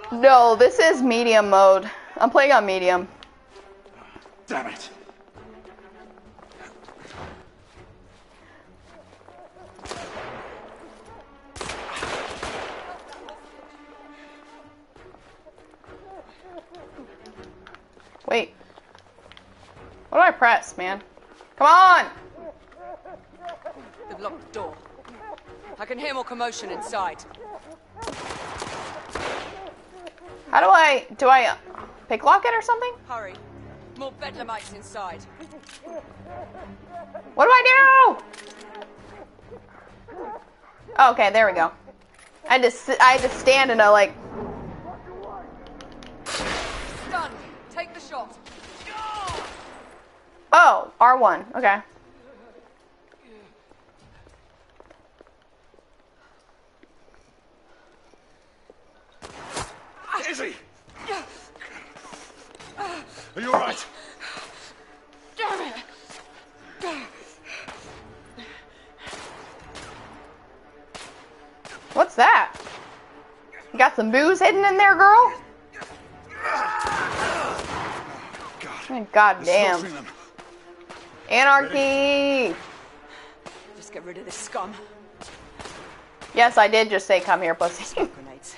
No, this is medium mode. I'm playing on medium. Damn it. Wait. What do I press, man? Come on! They've locked the door. I can hear more commotion inside. How do I pick lock it or something? Hurry. More bedlamites inside. What do I do? Oh, okay, there we go. I had to stand in a, like... Done. Take the shot. Oh, R1. Okay. Izzy! Are you alright? Damn it! What's that? You got some booze hidden in there, girl? God damn. Anarchy! Just get rid of this scum. Yes, I did just say come here, pussy. Grenades.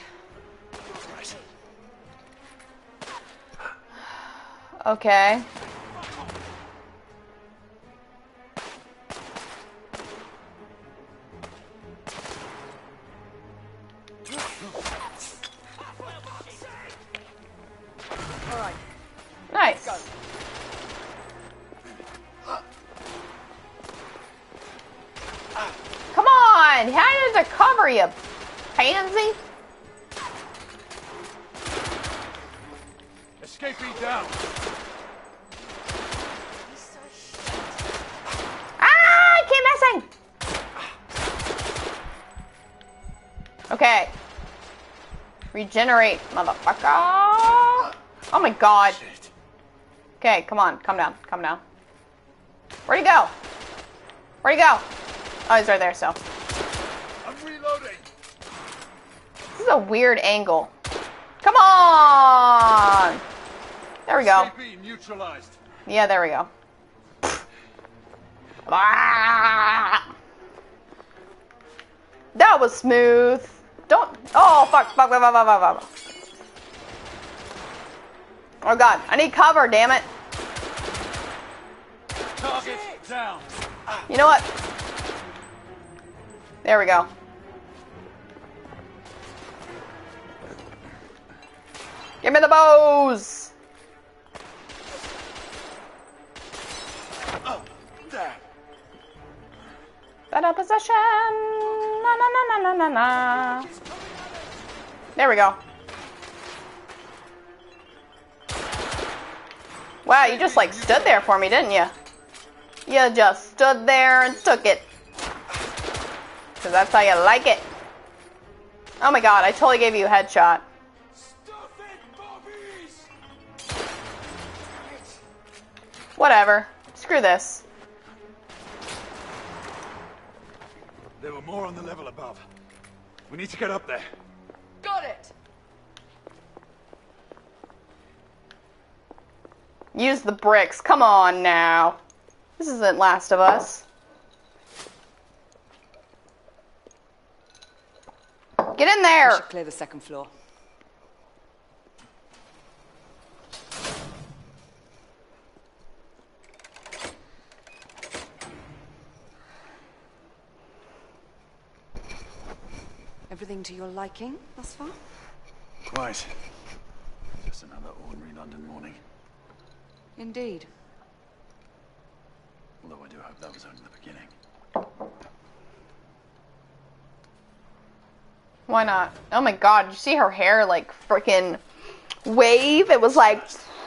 Okay. Alright. Nice. Go. Come on! How did it cover you, pansy? Escapee down. Ah! I keep missing! Okay. Regenerate, motherfucker. Oh my god. Okay, come on. Calm down. Calm down. Where'd he go? Where'd he go? Oh, he's right there, so. I'm reloading. This is a weird angle. Come on! There we go. Escapee neutralized. Yeah, there we go. Ah! That was smooth. Don't. Oh, fuck. Oh, God. I need cover, damn it. Target down. You know what? There we go. Give me the bows! Oh, there. Better possession! Na na na na na na na. There we go. Wow, you just like stood there for me, didn't you? You just stood there and took it. Because that's how you like it. Oh my god, I totally gave you a headshot. Stuff it, Bobbies! Whatever. Screw this. There were more on the level above. We need to get up there. Got it! Use the bricks. Come on now. This isn't Last of Us. Get in We there! should clear the second floor. Everything to your liking thus far? Quite. Just another ordinary London morning. Indeed. Although I do hope that was only the beginning. Why not? Oh my god, did you see her hair like freaking wave? It was like...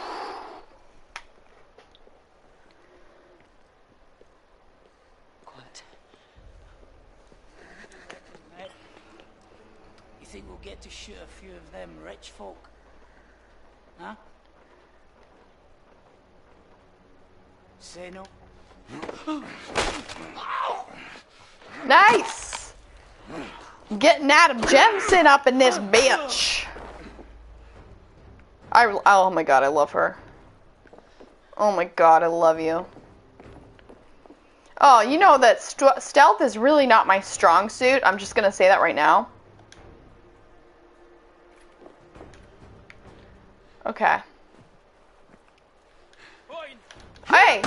Quiet. Mate, you think we'll get to shoot a few of them rich folk? Huh? Say no? Nice! Getting Adam Jensen up in this bitch. Oh my god, I love her. Oh my god, I love you. Oh, you know that stealth is really not my strong suit. I'm just gonna say that right now. Okay. Hey!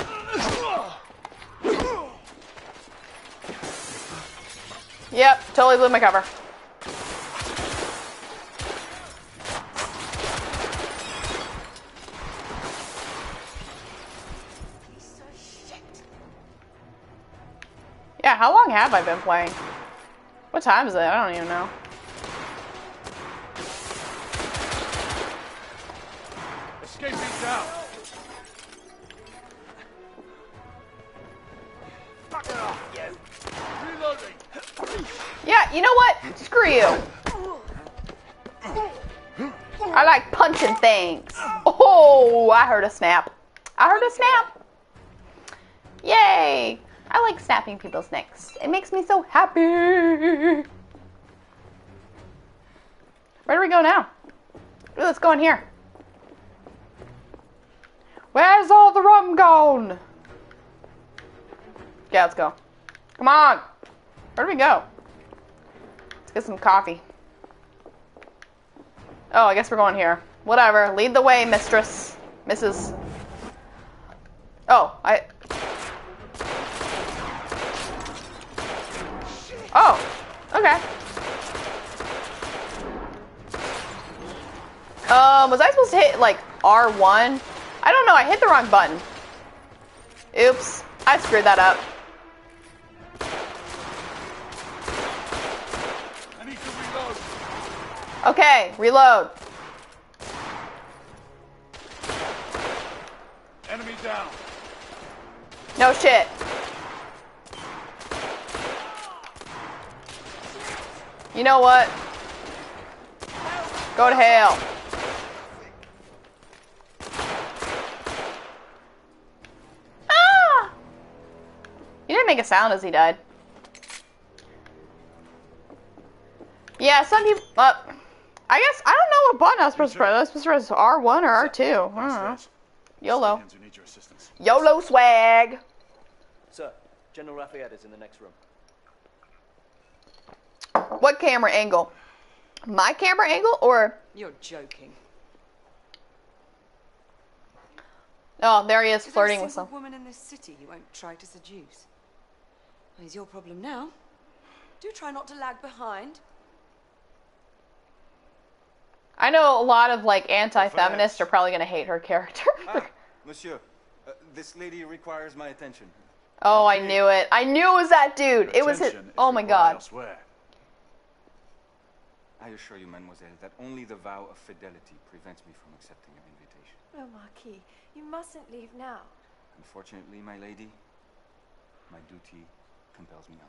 Yep, totally blew my cover. Yeah, how long have I been playing? What time is it? I don't even know. Escaping down. Fuck it off, you. Reloading. Yeah, you know what? Screw you. I like punching things. Oh, I heard a snap. I heard a snap. Yay. I like snapping people's necks. It makes me so happy. Where do we go now? Ooh, let's go in here. Where's all the rum gone? Yeah, let's go. Come on. Where do we go? Let's get some coffee. Oh, I guess we're going here. Whatever. Lead the way, mistress. Mrs. Oh, Oh, okay. Was I supposed to hit, like, R1? I don't know, I hit the wrong button. Oops, I screwed that up. I need to reload. Okay, reload. Enemy down. No shit. You know what? Go to hell. Ah! He didn't make a sound as he died. Yeah, some people. I guess I don't know what button I was supposed to press. I was supposed to press R1 or R2. I don't know. YOLO. YOLO swag. Sir, General Lafayette is in the next room. What camera angle? My camera angle or? You're joking. Oh, there he is, Is flirting there a with some. single woman in this city you won't try to seduce? Well, it's your problem now. Do try not to lag behind. I know a lot of like anti-feminists are probably gonna hate her character. Monsieur, this lady requires my attention. Oh, I knew it. I knew it was that dude. It was his. Oh my god. Elsewhere. I assure you, mademoiselle, that only the vow of fidelity prevents me from accepting your invitation. Oh, Marquis, you mustn't leave now. Unfortunately, my lady, my duty compels me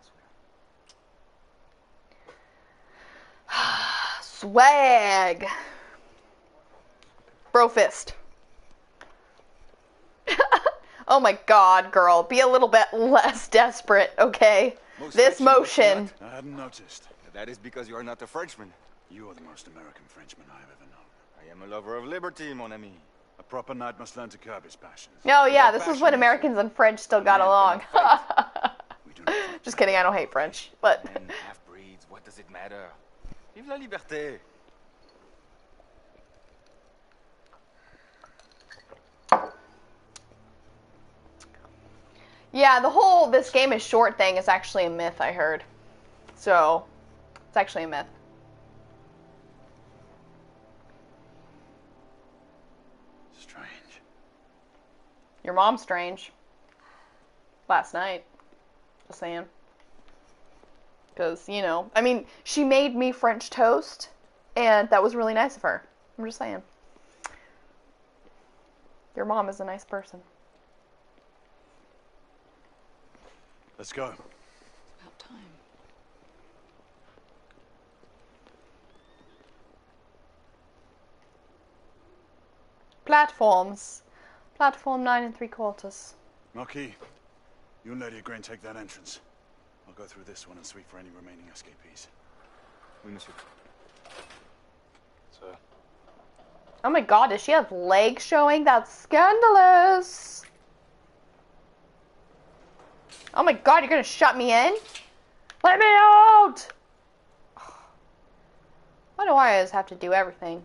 elsewhere. Swag. Bro fist. Oh my god, girl. Be a little bit less desperate, okay? This motion. I hadn't noticed. That is because you are not a Frenchman. You are the most American Frenchman I have ever known. I am a lover of liberty, mon ami. A proper knight must learn to curb his passions. Oh yeah, this is when Americans and French still got along. We do not Just kidding, I don't hate French. But Men, half-breeds, what does it matter? Vive la liberté. yeah, the whole this game is short thing is actually a myth, I heard. So, it's actually a myth. Strange. Your mom's strange. Last night. Just saying. Because, you know, I mean, she made me French toast, and that was really nice of her. I'm just saying. Your mom is a nice person. Let's go. About time. Platforms. Platform 9 3/4. Marquis, you and Lady Grain take that entrance. I'll go through this one and sweep for any remaining escapees. Oui, monsieur. Sir. Oh my god, does she have legs showing? That's scandalous. Oh my god, you're gonna shut me in? Let me out! Why do I always have to do everything?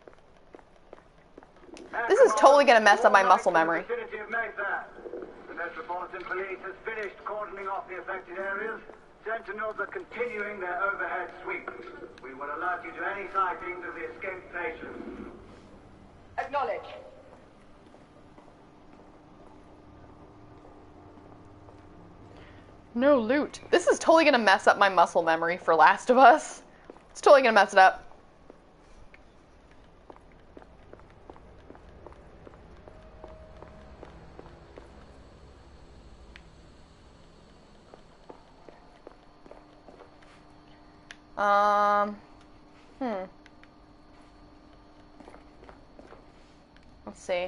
This is totally gonna mess up my muscle memory. The Metropolitan Police has finished cordoning off the affected areas. Sentinels are continuing their overhead sweep. We will alert you to any sightings of the escaped patients. Acknowledge. No loot. This is totally gonna mess up my muscle memory for Last of Us. It's totally gonna mess it up. Let's see.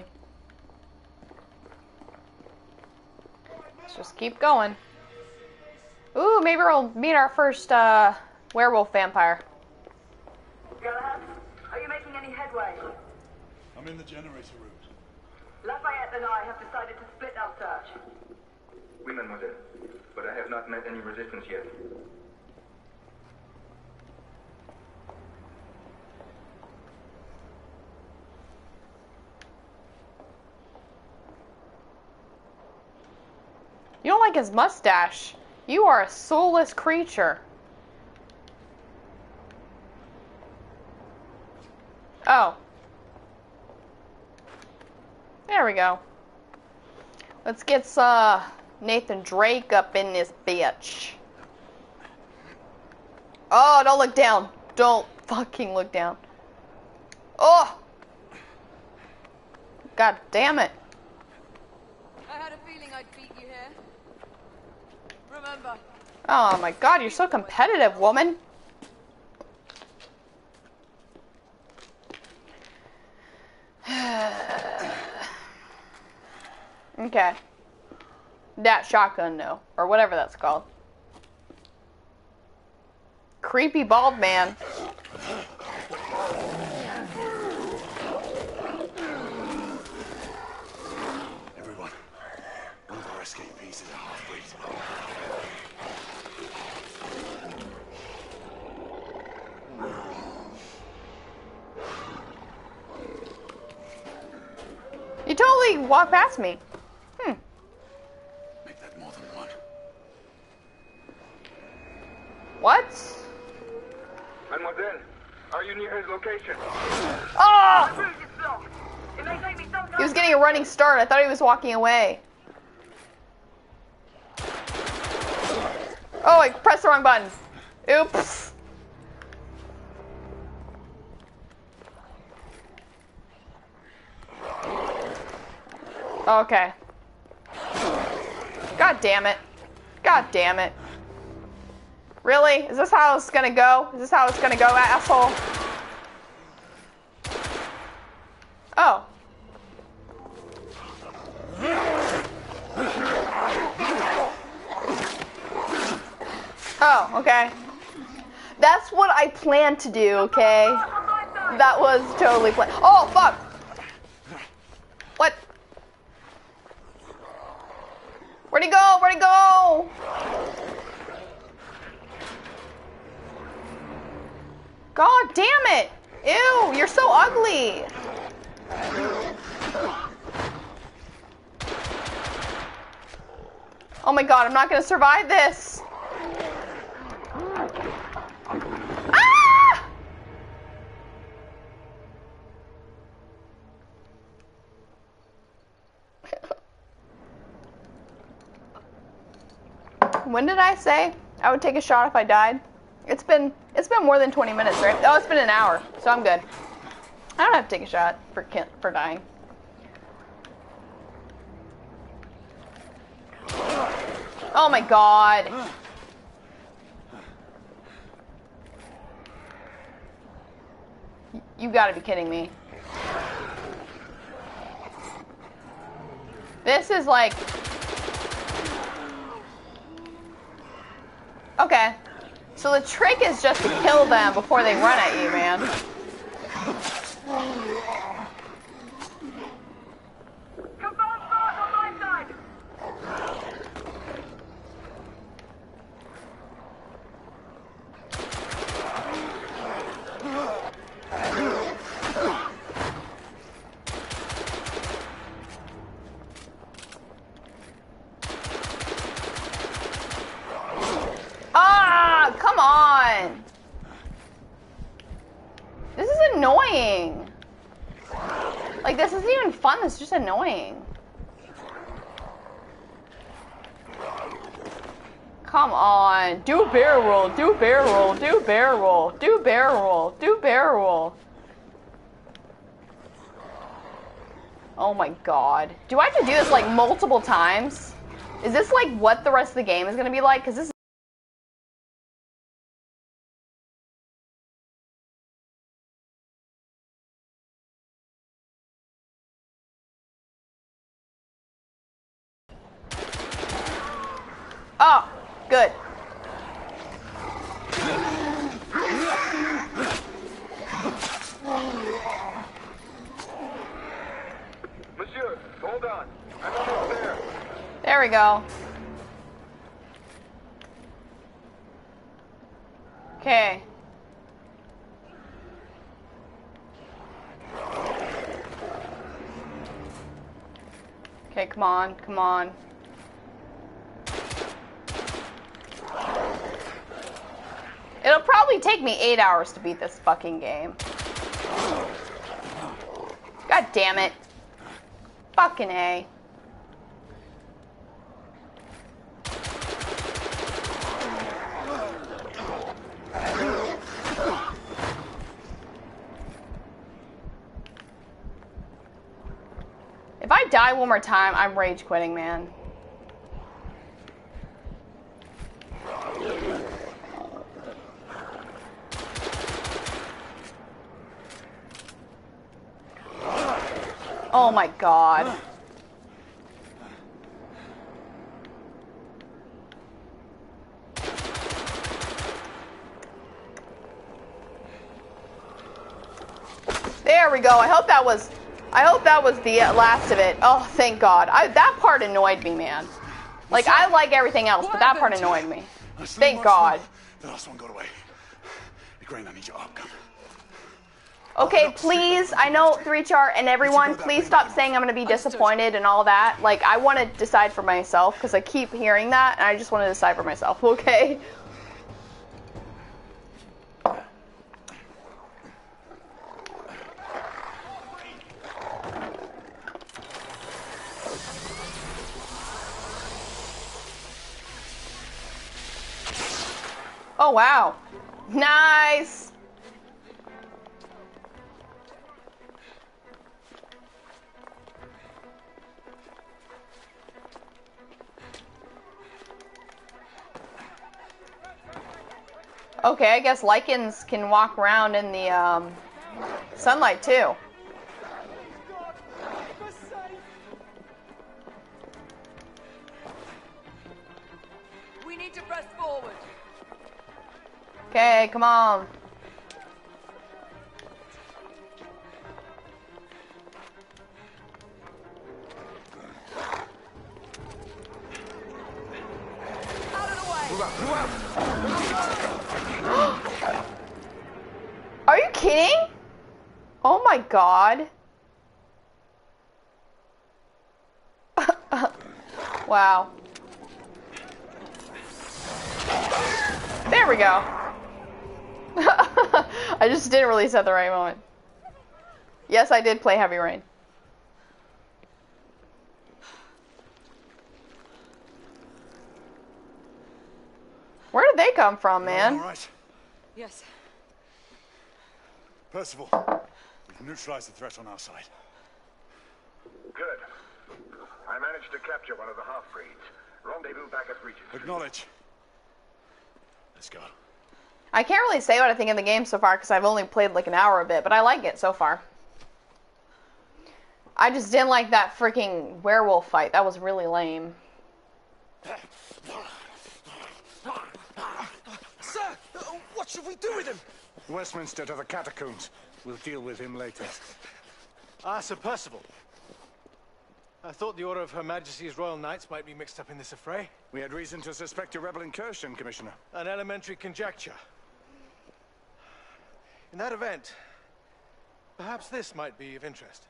Let's just keep going. Ooh, maybe we'll meet our first, werewolf vampire. Galahad, are you making any headway? I'm in the generator room. Lafayette and I have decided to split our search. Oui, mademoiselle. But I have not met any resistance yet. You don't like his mustache. You are a soulless creature. Oh. There we go. Let's get Nathan Drake up in this bitch. Oh, don't look down. Don't fucking look down. Oh! God damn it. I had a feeling I'd beat you here. Remember. Oh my god, you're so competitive, woman. Okay. That shotgun, no. Or whatever that's called. Creepy bald man. Everyone, one of our escapees is a half-breed. You totally walked past me. Make that more than one. What? Mademoiselle, are you near his location? Oh! He was getting a running start. I thought he was walking away. Oh, I pressed the wrong button. Oops. Okay. God damn it. God damn it. Really? Is this how it's gonna go? Is this how it's gonna go, asshole? Oh. Oh, okay. That's what I planned to do, okay? That was totally planned. Oh, fuck! What? Where'd he go? Where'd he go? God damn it! Ew, you're so ugly! Oh my god, I'm not gonna survive this! Ah! When did I say I would take a shot if I died? It's been more than 20 minutes, right? Oh, it's been an hour, so I'm good. I don't have to take a shot for dying. Oh my god. You gotta be kidding me. This is like... Okay. So the trick is just to kill them before they run at you, man. annoying. Like, this isn't even fun, this is just annoying. Come on. Do barrel roll, do barrel roll, do barrel roll, do barrel roll, do barrel roll. Oh my god. Do I have to do this like multiple times? Is this like what the rest of the game is gonna be like? Because this is... Oh, good. Monsieur, hold on. I'm almost there. There we go. Okay. Okay, come on, come on. It'll probably take me 8 hours to beat this fucking game. God damn it. Fucking A. If I die one more time, I'm rage quitting, man. Oh my god. There we go. I hope that was the last of it. Oh, thank God. That part annoyed me, man. Like, I like everything else, but that part annoyed me. Thank God. The last one got away. Grain, I need your arm gun. Okay, please, I know 3Char and everyone, please stop saying I'm going to be disappointed and all that. Like, I want to decide for myself, because I keep hearing that, and I just want to decide for myself, okay? Oh, wow. Nice! Okay, I guess lichens can walk around in the sunlight too. We need to press forward. Okay, come on. Out of the way. Move out, move out. Are you kidding? Oh my god. Wow. There we go. I just didn't release at the right moment. Yes, I did play Heavy Rain. Where did they come from, man? All right. Yes. Percival, we've neutralized the threat on our side. Good. I managed to capture one of the half-breeds. Rendezvous back at Regis. Acknowledge. Let's go. I can't really say what I think of the game so far because I've only played like an hour a bit, but I like it so far. I just didn't like that freaking werewolf fight. That was really lame. Sir, what should we do with him? Westminster to the catacombs. We'll deal with him later. Ah, Sir Percival. I thought the Order of Her Majesty's Royal Knights might be mixed up in this affray. We had reason to suspect a rebel incursion, Commissioner. An elementary conjecture. In that event, perhaps this might be of interest.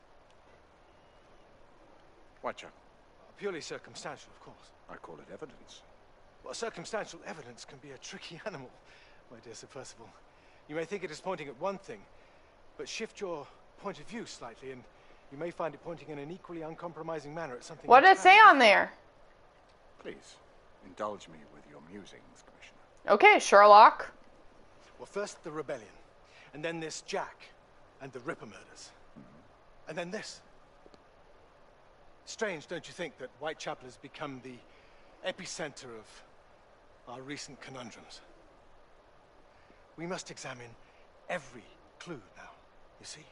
What, Chuck? Purely circumstantial, of course. I call it evidence. Well, circumstantial evidence can be a tricky animal, my dear Sir Percival. You may think it is pointing at one thing, but shift your point of view slightly, and you may find it pointing in an equally uncompromising manner at something. What did it say on there? Please, indulge me with your musings, Commissioner. Okay, Sherlock. Well, first the rebellion, and then this Jack, and the Ripper murders. And then this. Strange, don't you think, that Whitechapel has become the epicenter of our recent conundrums? We must examine every clue now, you see?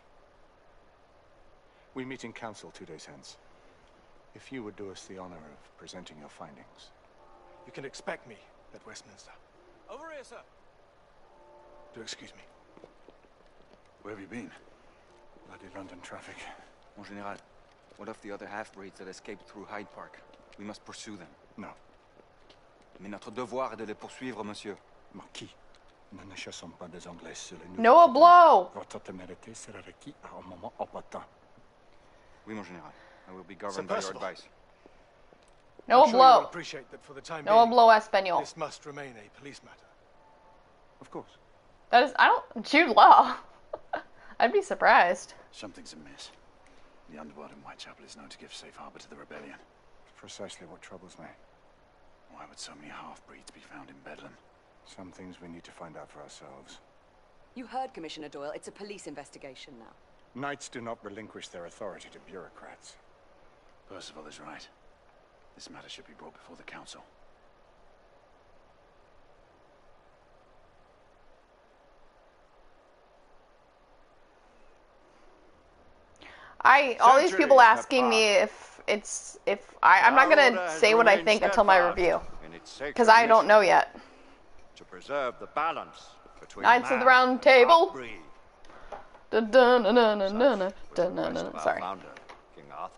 We meet in council 2 days hence. If you would do us the honor of presenting your findings. You can expect me at Westminster. Over here, sir. Do excuse me. Where have you been? Bloody London traffic. Mon Général, what of the other half-breeds that escaped through Hyde Park? We must pursue them. No. Mais notre devoir est de les poursuivre, monsieur. Marquis, nous ne chassons pas des Anglais sur les Noah Blow! Votre témérité sera requis à un moment opportun. Oui, mon Général. I will be governed by your advice. Noah I'm sure you'll Blow. appreciate that for the time Noah being, Blow Espanol. this must remain a police matter. Of course. That is, I don't, Jude Law. I'd be surprised. Something's amiss. The underworld in Whitechapel is known to give safe harbor to the rebellion. Precisely what troubles me. Why would so many half-breeds be found in Bedlam? Some things we need to find out for ourselves. You heard Commissioner Doyle. It's a police investigation now. Knights do not relinquish their authority to bureaucrats. Percival is right. This matter should be brought before the council. All these people asking me I'm not gonna say what I think until my review. Because I don't know yet. To preserve the balance between Knights of the Round Table. Sorry. Founder, King Arthur.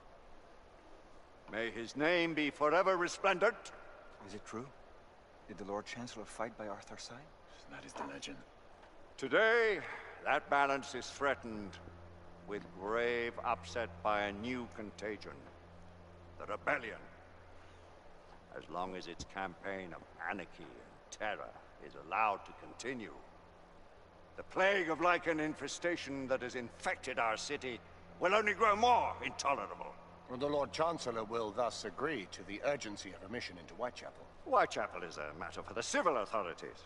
May his name be forever resplendent. Is it true? Did the Lord Chancellor fight by Arthur's side? That is the legend. Today, that balance is threatened with grave upset by a new contagion. The rebellion. As long as its campaign of anarchy and terror is allowed to continue, the plague of lichen infestation that has infected our city will only grow more intolerable. Well, the Lord Chancellor will thus agree to the urgency of a mission into Whitechapel. Whitechapel is a matter for the civil authorities.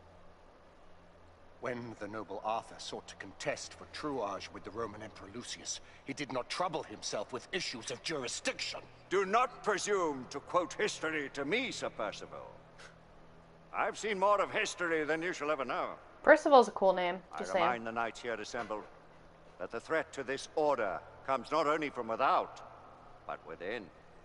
When the noble Arthur sought to contest for truage with the Roman Emperor Lucius, he did not trouble himself with issues of jurisdiction. Do not presume to quote history to me, Sir Percival. I've seen more of history than you shall ever know. Percival's a cool name. I Just remind saying. the knights here assembled that the threat to this order comes not only from without, but within.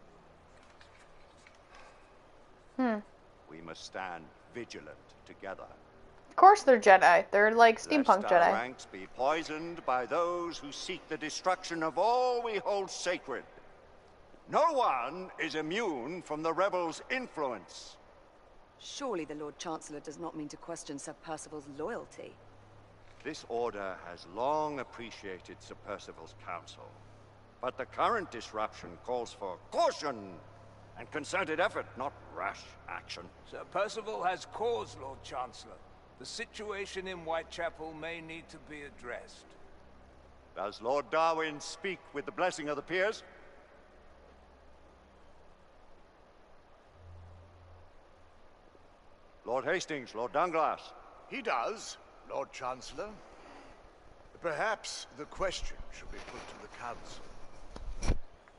We must stand vigilant together. Of course they're Jedi. They're like steampunk Lest our Jedi. ranks be poisoned by those who seek the destruction of all we hold sacred. No one is immune from the rebels' influence. Surely the Lord Chancellor does not mean to question Sir Percival's loyalty. This order has long appreciated Sir Percival's counsel, but the current disruption calls for caution and concerted effort, not rash action. Sir Percival has cause, Lord Chancellor. The situation in Whitechapel may need to be addressed. Does Lord Darwin speak with the blessing of the peers? Lord Hastings, Lord Dunglass. He does, Lord Chancellor. Perhaps the question should be put to the council.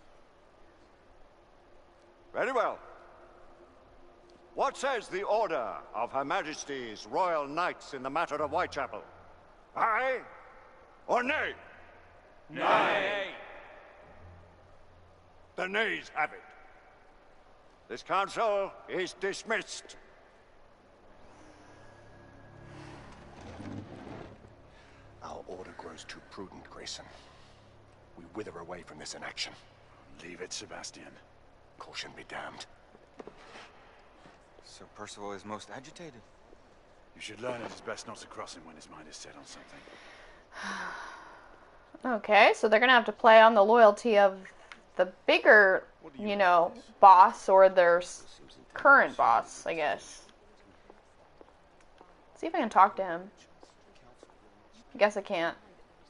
Very well. What says the order of Her Majesty's Royal Knights in the matter of Whitechapel? Aye or nay? Nay. The nays have it. This council is dismissed. Our order grows too prudent, Grayson. We wither away from this inaction. Leave it, Sebastian. Caution be damned. Sir Percival is most agitated. You should learn it is best not to cross him when his mind is set on something. Okay, so they're gonna have to play on the loyalty of the bigger, boss or their current boss, I guess. See if I can talk to him. I guess I can't.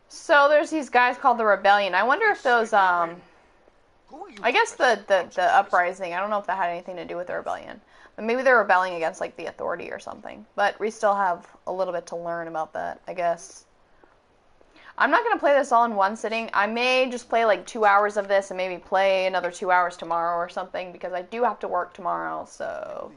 So there's these guys called the Rebellion. I wonder if those, I guess the uprising, I don't know if that had anything to do with the Rebellion. But maybe they're rebelling against, like, the authority or something. But we still have a little bit to learn about that, I guess. I'm not going to play this all in one sitting. I may just play, like, 2 hours of this and maybe play another 2 hours tomorrow or something, because I do have to work tomorrow, so...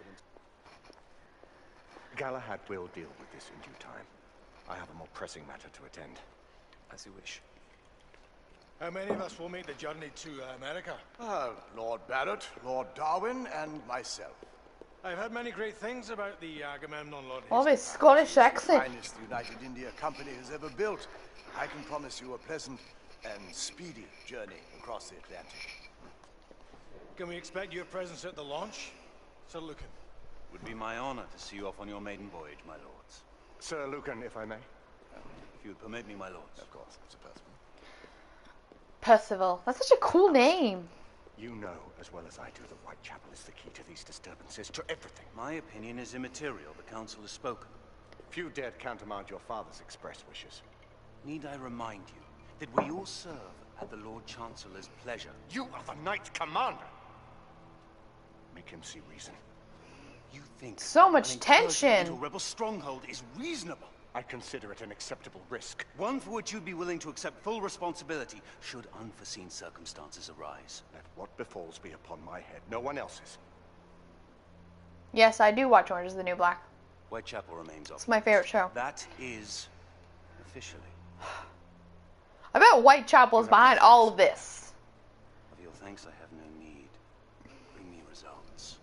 Galahad will deal with this in due time. I have a more pressing matter to attend. As you wish. How many of us will make the journey to America? Lord Barrett, Lord Darwin, and myself. I've heard many great things about the Agamemnon, Lord. All this Scottish accent. The finest the United India Company has ever built. I can promise you a pleasant and speedy journey across the Atlantic. Can we expect your presence at the launch, Sir Lucan? Would be my honor to see you off on your maiden voyage, my lords. Sir Lucan, if I may. If you would permit me, my lords. Of course, Sir Percival. Percival. That's such a cool name. You know as well as I do that Whitechapel is the key to these disturbances, to everything. My opinion is immaterial. The council has spoken. Few dared countermand your father's express wishes. Need I remind you that we all serve at the Lord Chancellor's pleasure? You are the Knight Commander! Make him see reason. You think so much tension. To a rebel stronghold is reasonable? I consider it an acceptable risk. One for which you'd be willing to accept full responsibility should unforeseen circumstances arise. Let what befalls be upon my head, no one else's. Yes, I do watch Orange is the New Black. Whitechapel remains off. It's my favorite show. That is officially. I bet Whitechapel is behind all of this. Of your thanks, I have no need. Bring me results.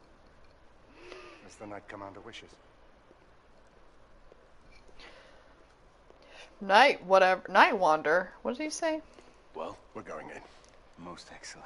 As the Knight Commander wishes. Night Wander. What did he say? Well, we're going in. Most excellent.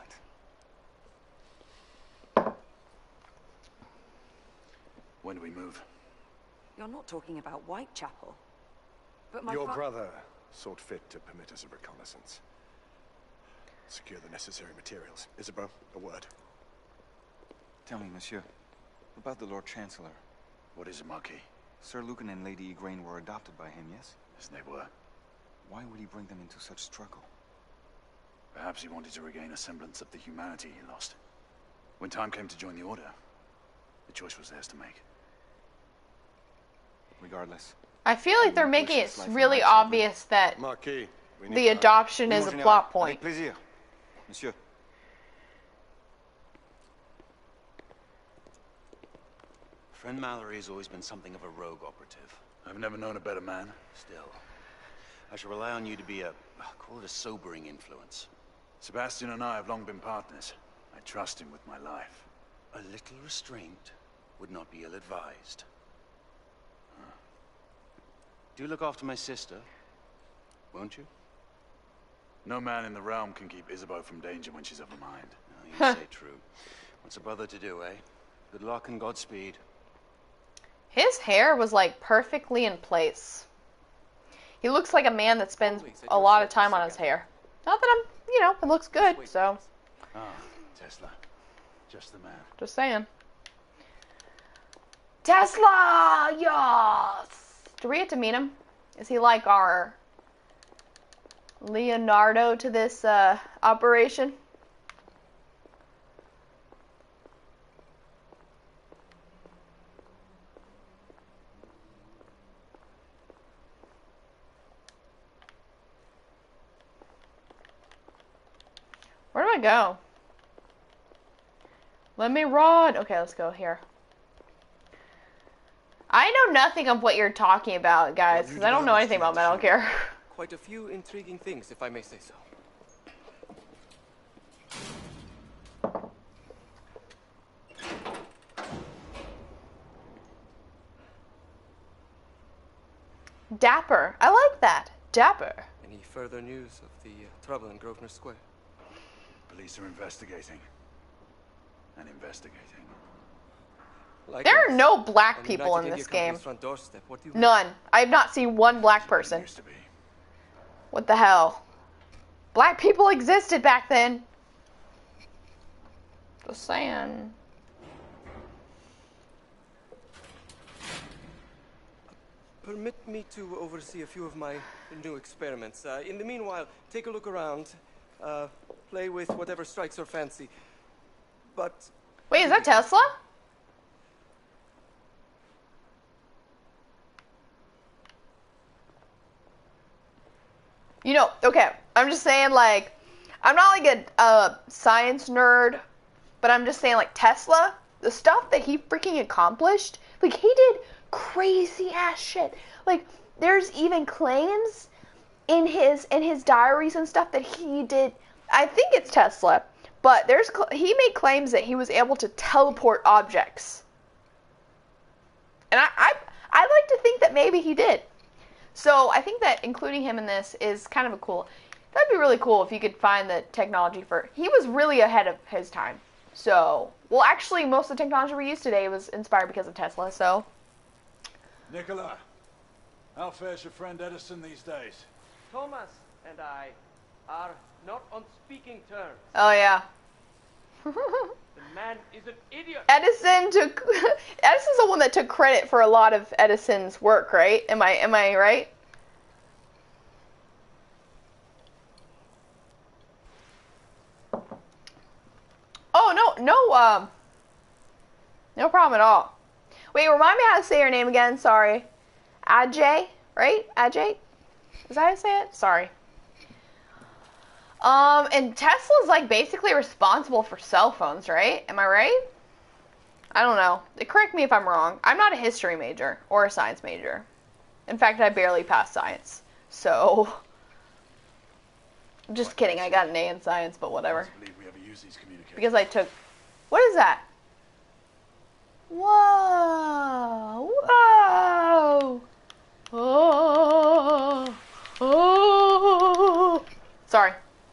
When do we move? You're not talking about Whitechapel. But my Your brother sought fit to permit us a reconnaissance. Secure the necessary materials. Isabeau, a word. Tell me, monsieur, about the Lord Chancellor. What is it, Marquis? Sir Lucan and Lady Igraine were adopted by him, yes? Yes, they were. Why would he bring them into such struggle? Perhaps he wanted to regain a semblance of the humanity he lost. When time came to join the Order, the choice was theirs to make. Regardless. I feel like they're making it really obvious that Marquis, the adoption is a plot point. Avec plaisir, monsieur. Friend Mallory has always been something of a rogue operative. I've never known a better man. Still, I shall rely on you to be call it a sobering influence. Sebastian and I have long been partners. I trust him with my life. A little restraint would not be ill-advised. Do look after my sister, won't you? No man in the realm can keep Isabeau from danger when she's of a mind. Oh, you say true. What's a brother to do, eh? Good luck and Godspeed. His hair was like perfectly in place. He looks like a man that spends a lot of time on his hair. Not that it looks good, so. Ah, Tesla. Just the man. Just saying. Tesla! Yes! Do we get to meet him? Is he like our Leonardo to this operation? Where do I go? Let me run. Okay, let's go here. I know nothing of what you're talking about, guys, because I don't know anything about Metal Gear. Quite a few intriguing things, if I may say so. Dapper. I like that. Dapper. Any further news of the trouble in Grosvenor Square? Police are investigating. And investigating. There are no black people in this game. None. I have not seen one black person. What the hell? Black people existed back then. Just saying. permit me to oversee a few of my new experiments. In the meanwhile, take a look around. Play with whatever strikes your fancy. But... Wait, is that Tesla? You know, okay, I'm just saying, like, I'm not like a science nerd, but I'm just saying, like, Tesla, the stuff that he freaking accomplished, like, he did crazy ass shit. Like, there's even claims in his diaries and stuff that he did. I think it's Tesla, but he made claims that he was able to teleport objects, and I like to think that maybe he did. So I think that including him in this is kind of a cool. That'd be really cool if you could find the technology for. He was really ahead of his time. So, well, actually, most of the technology we use today was inspired because of Tesla. So. Nicola, how fares your friend Edison these days? Thomas and I are not on speaking terms. Oh yeah. The man is an idiot. Edison's the one that took credit for a lot of Edison's work, right? Am I right? Oh no problem at all. Wait, remind me how to say your name again. Sorry, Ajay, right? Ajay, is that how to say it? Sorry. And Tesla's like basically responsible for cell phones, right? Am I right? I don't know. Correct me if I'm wrong. I'm not a history major or a science major. In fact, I barely passed science. So, just kidding. I got an A in science, but whatever. Because I took. What is that? Whoa! Whoa! Oh! Oh! Sorry.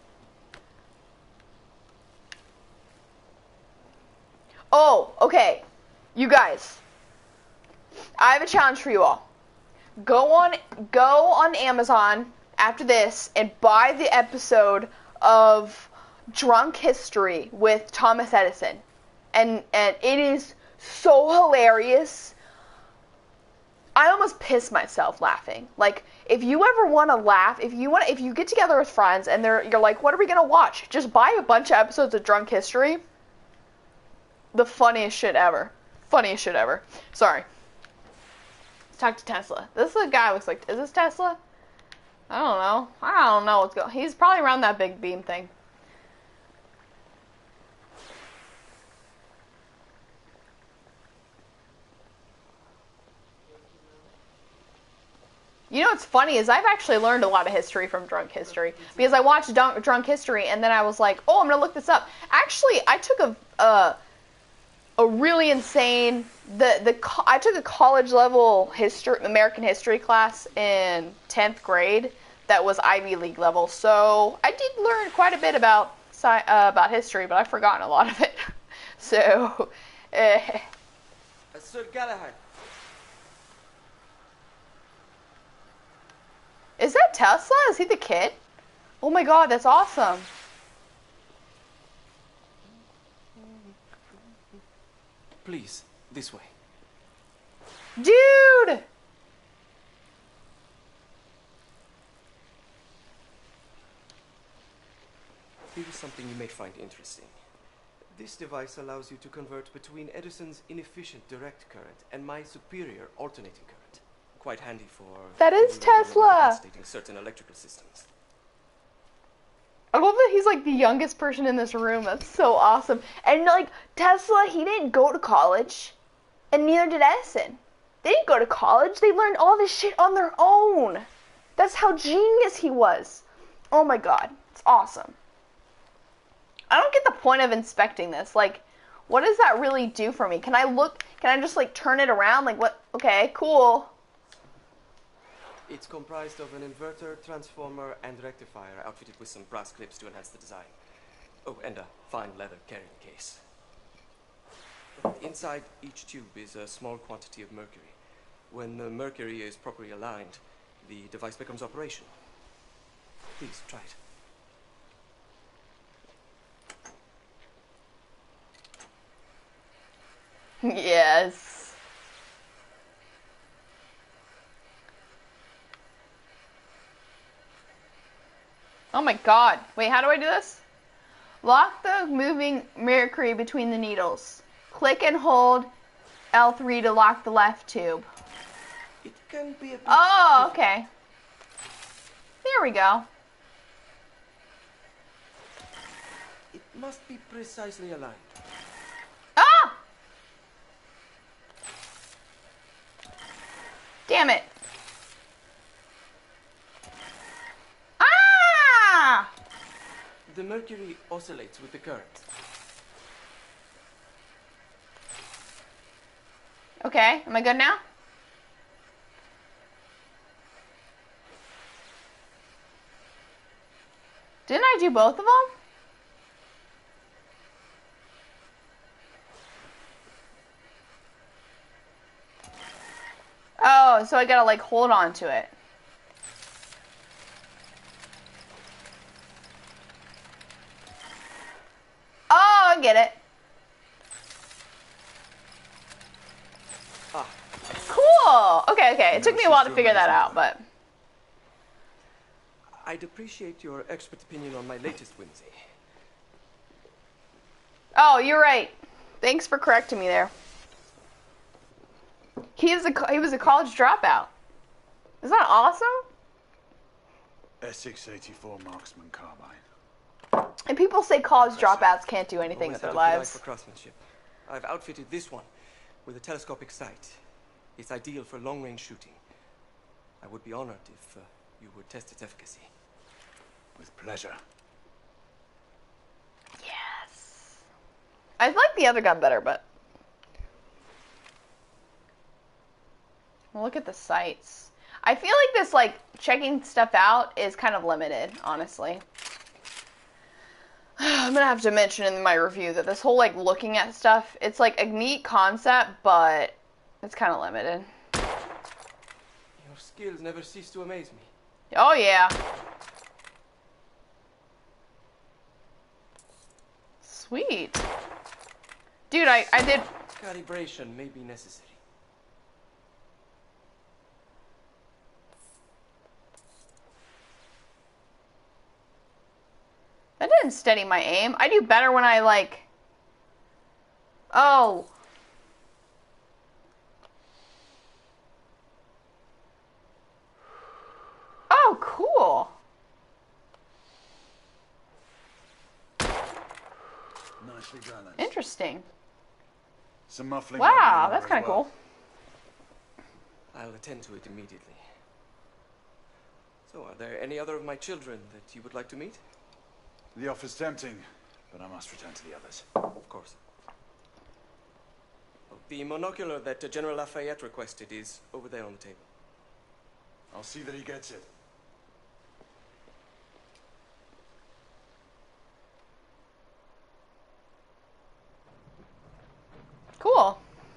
Oh, okay. You guys, I have a challenge for you all. Go on Amazon after this and buy the episode of Drunk History with Thomas Edison. And it is so hilarious. I almost piss myself laughing. Like, if you ever want to laugh, if you get together with friends and you're like, what are we going to watch? Just buy a bunch of episodes of Drunk History. The funniest shit ever. Funniest shit ever. Sorry. Let's talk to Tesla. This is a guy who looks like, is this Tesla? I don't know what's going on. He's probably around that big beam thing. You know what's funny is I've actually learned a lot of history from Drunk History. Because I watched Drunk History and then I was like, oh, I'm going to look this up. Actually, I took a really insane I took a college level American history class in 10th grade that was Ivy League level. So I did learn quite a bit about history, but I've forgotten a lot of it. So Sir Galahad. Is that Tesla? Is he the kid? Oh my god, that's awesome. Please, this way. Dude! Here is something you may find interesting. This device allows you to convert between Edison's inefficient direct current and my superior alternating current. Quite handy for... That is Tesla! Certain electrical systems. I love that he's like the youngest person in this room. That's so awesome. And like Tesla, he didn't go to college, and neither did Edison. They didn't go to college. They learned all this shit on their own. That's how genius he was. Oh my god, it's awesome. I don't get the point of inspecting this. Like, what does that really do for me? Can I just like turn it around? Like what? Okay, cool. It's comprised of an inverter, transformer, and rectifier outfitted with some brass clips to enhance the design. Oh, and a fine leather carrying case. Inside each tube is a small quantity of mercury. When the mercury is properly aligned, the device becomes operational. Please, try it. Yes. Oh my god. Wait, how do I do this? Lock the moving mercury between the needles. Click and hold L3 to lock the left tube. It can be a bit Oh, okay. There we go. It must be precisely aligned. Ah! Damn it. Ah! The mercury oscillates with the current. Okay, am I good now? Didn't I do both of them? Oh, so I gotta like hold on to it. Oh, I get it. Ah. Cool. Okay, okay. It took me a while to figure that out, but... I'd appreciate your expert opinion on my latest whimsy. Oh, you're right. Thanks for correcting me there. He was a college dropout. Isn't that awesome? Essex 84 marksman carbine. And people say college dropouts can't do anything with their lives. For craftsmanship. I've outfitted this one with a telescopic sight. It's ideal for long-range shooting. I would be honored if you would test its efficacy. With pleasure. Yes. I like the other gun better, but... Well, look at the sights. I feel like this, like, checking stuff out is kind of limited, honestly. I'm gonna have to mention in my review that this whole, like, looking at stuff, it's, like, a neat concept, but it's kind of limited. Your skills never cease to amaze me. Oh, yeah. Sweet. Dude, I did... Calibration may be necessary. That didn't steady my aim. I do better when I, like... Oh. Oh, cool. Nicely balanced. Interesting. Some muffling. Wow, that's kind of cool. I'll attend to it immediately. So, are there any other of my children that you would like to meet? The offer's tempting, but I must return to the others. Of course. The monocular that General Lafayette requested is over there on the table. I'll see that he gets it. Cool.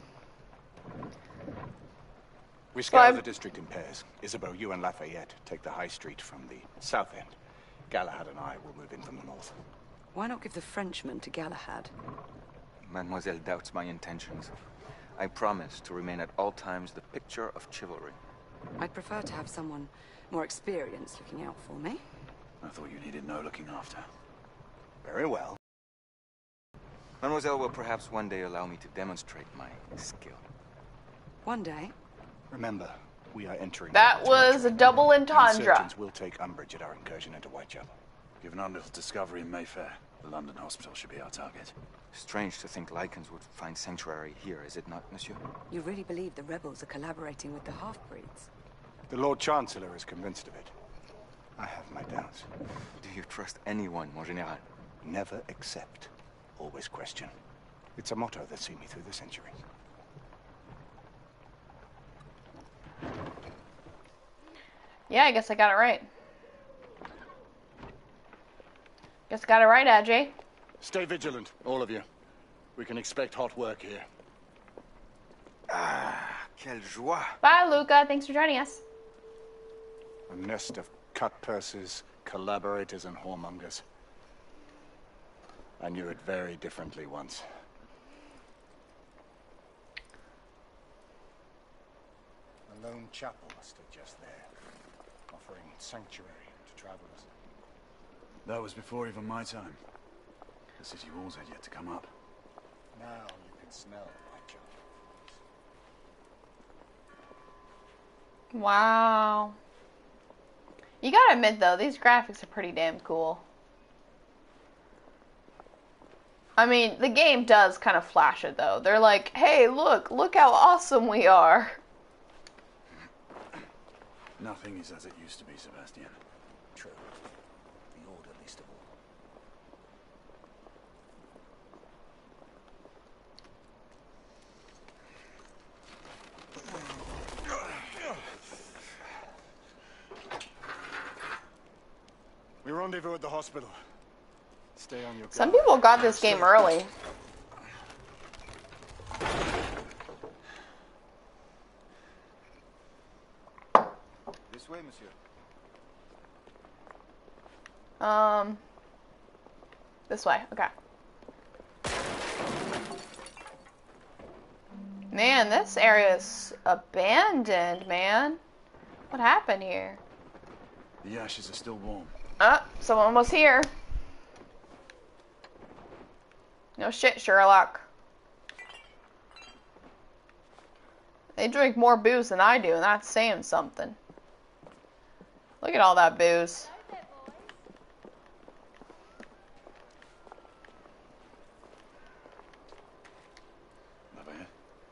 We scour the district in pairs. Isabeau, you and Lafayette take the high street from the south end. Galahad and I will move in from the north. Why not give the Frenchman to Galahad? Mademoiselle doubts my intentions. I promise to remain at all times the picture of chivalry. I'd prefer to have someone more experienced looking out for me. I thought you needed no looking after. Very well. Mademoiselle will perhaps one day allow me to demonstrate my skill. One day? Remember, we are entering... That was a double entendre. Insurgents will take umbrage at our incursion into Whitechapel. Given our little discovery in Mayfair, the London hospital should be our target. Strange to think Lycans would find sanctuary here, is it not, monsieur? You really believe the rebels are collaborating with the half-breeds? The Lord Chancellor is convinced of it. I have my doubts. Do you trust anyone, mon général? Never accept. Always question. It's a motto that's seen me through the centuries. Yeah, I guess I got it right. Guess I got it right, Ajay. Stay vigilant, all of you. We can expect hot work here. Ah, quelle joie. Bye, Luca. Thanks for joining us. A nest of cut purses, collaborators, and whoremongers. I knew it very differently once. A lone chapel stood just there, offering sanctuary to travelers. That was before even my time. The city walls had yet to come up. Now you can smell Whitechapel. Wow. You gotta admit though, these graphics are pretty damn cool. I mean, the game does kind of flash it though. They're like, hey, look how awesome we are. Nothing is as it used to be, Sebastian. True. The Order least of all. We rendezvous at the hospital. Stay on your guard. Some people got this game early. This way, monsieur. This way, okay. Man, this area is abandoned, man. What happened here? The ashes are still warm. Someone was here. No shit, Sherlock. They drink more booze than I do, and that's saying something. Look at all that booze. Not bad.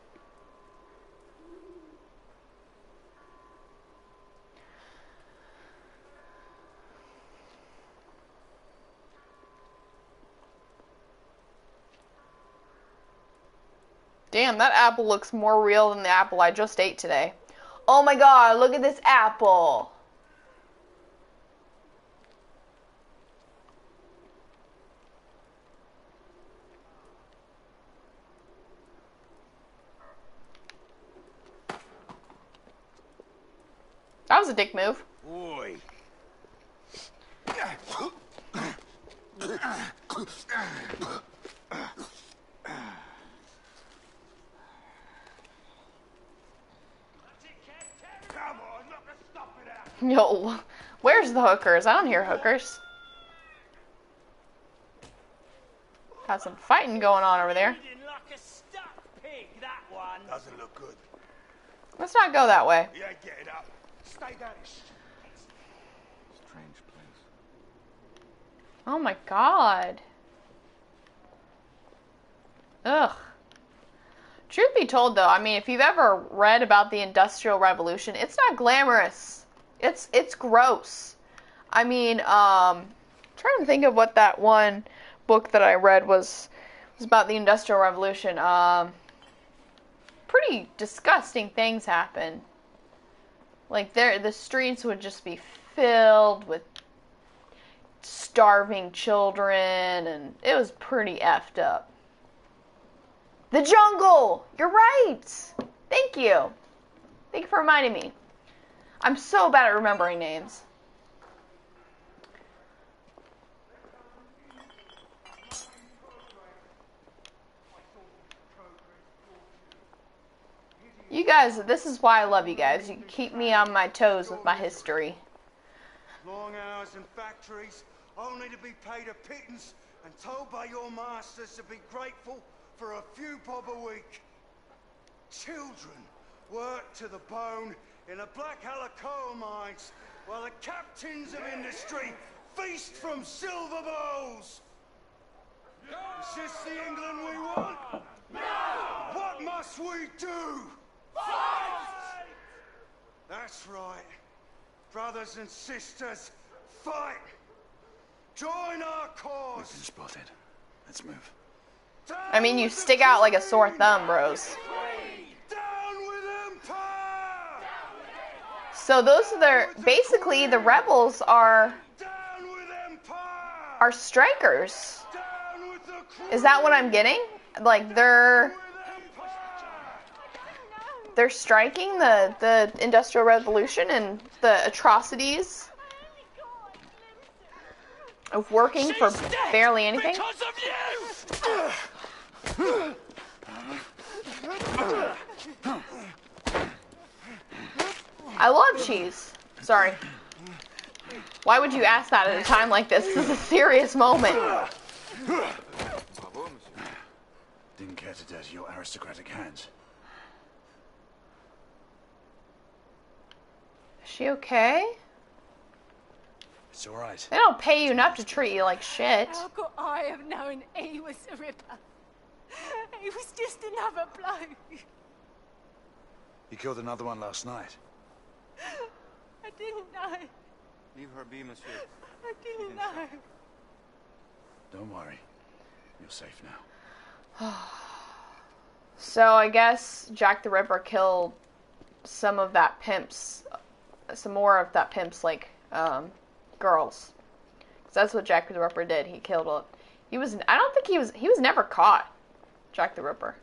Damn, that apple looks more real than the apple I just ate today. Oh my god, look at this apple. That was a dick move. Oi. Yo, where's the hookers? I don't hear hookers. Got some fighting going on over there. Like a stuck pig, that one. Doesn't look good. Let's not go that way. He ain't getting up. Stay down. Strange place. Oh my god. Ugh. Truth be told though, I mean, if you've ever read about the Industrial Revolution, it's not glamorous. It's gross. I mean, trying to think of what that one book that I read was about the Industrial Revolution. Pretty disgusting things happen. Like the streets would just be filled with starving children, and it was pretty effed up. The jungle! You're right! Thank you. Thank you for reminding me. I'm so bad at remembering names. You guys, this is why I love you guys. You keep me on my toes with my history. Long hours in factories, only to be paid a pittance and told by your masters to be grateful for a few bob a week. Children work to the bone in the Black Halla coal mines, while the captains of industry feast from silver bowls. Is this the England we want? No! What must we do? Fight! That's right. Brothers and sisters, fight! Join our cause! We've been spotted. Let's move. I mean, you stick out like a sore thumb, bros. So those are basically the rebels are strikers. Is that what I'm getting? Like they're striking the Industrial Revolution and the atrocities of working for barely anything. I love cheese. Sorry. Why would you ask that at a time like this? This is a serious moment. Didn't care to dirty your aristocratic hands. Is she okay? It's all right. They don't pay you enough to treat you like shit. How could I have known he was a ripper? He was just another bloke. He killed another one last night. I didn't know. Leave her be, monsieur. I didn't know. Don't worry. You're safe now. So I guess Jack the Ripper killed some of that pimp's, some more of that pimp's, like, girls. 'Cause that's what Jack the Ripper did. He killed a, I don't think he was never caught, Jack the Ripper.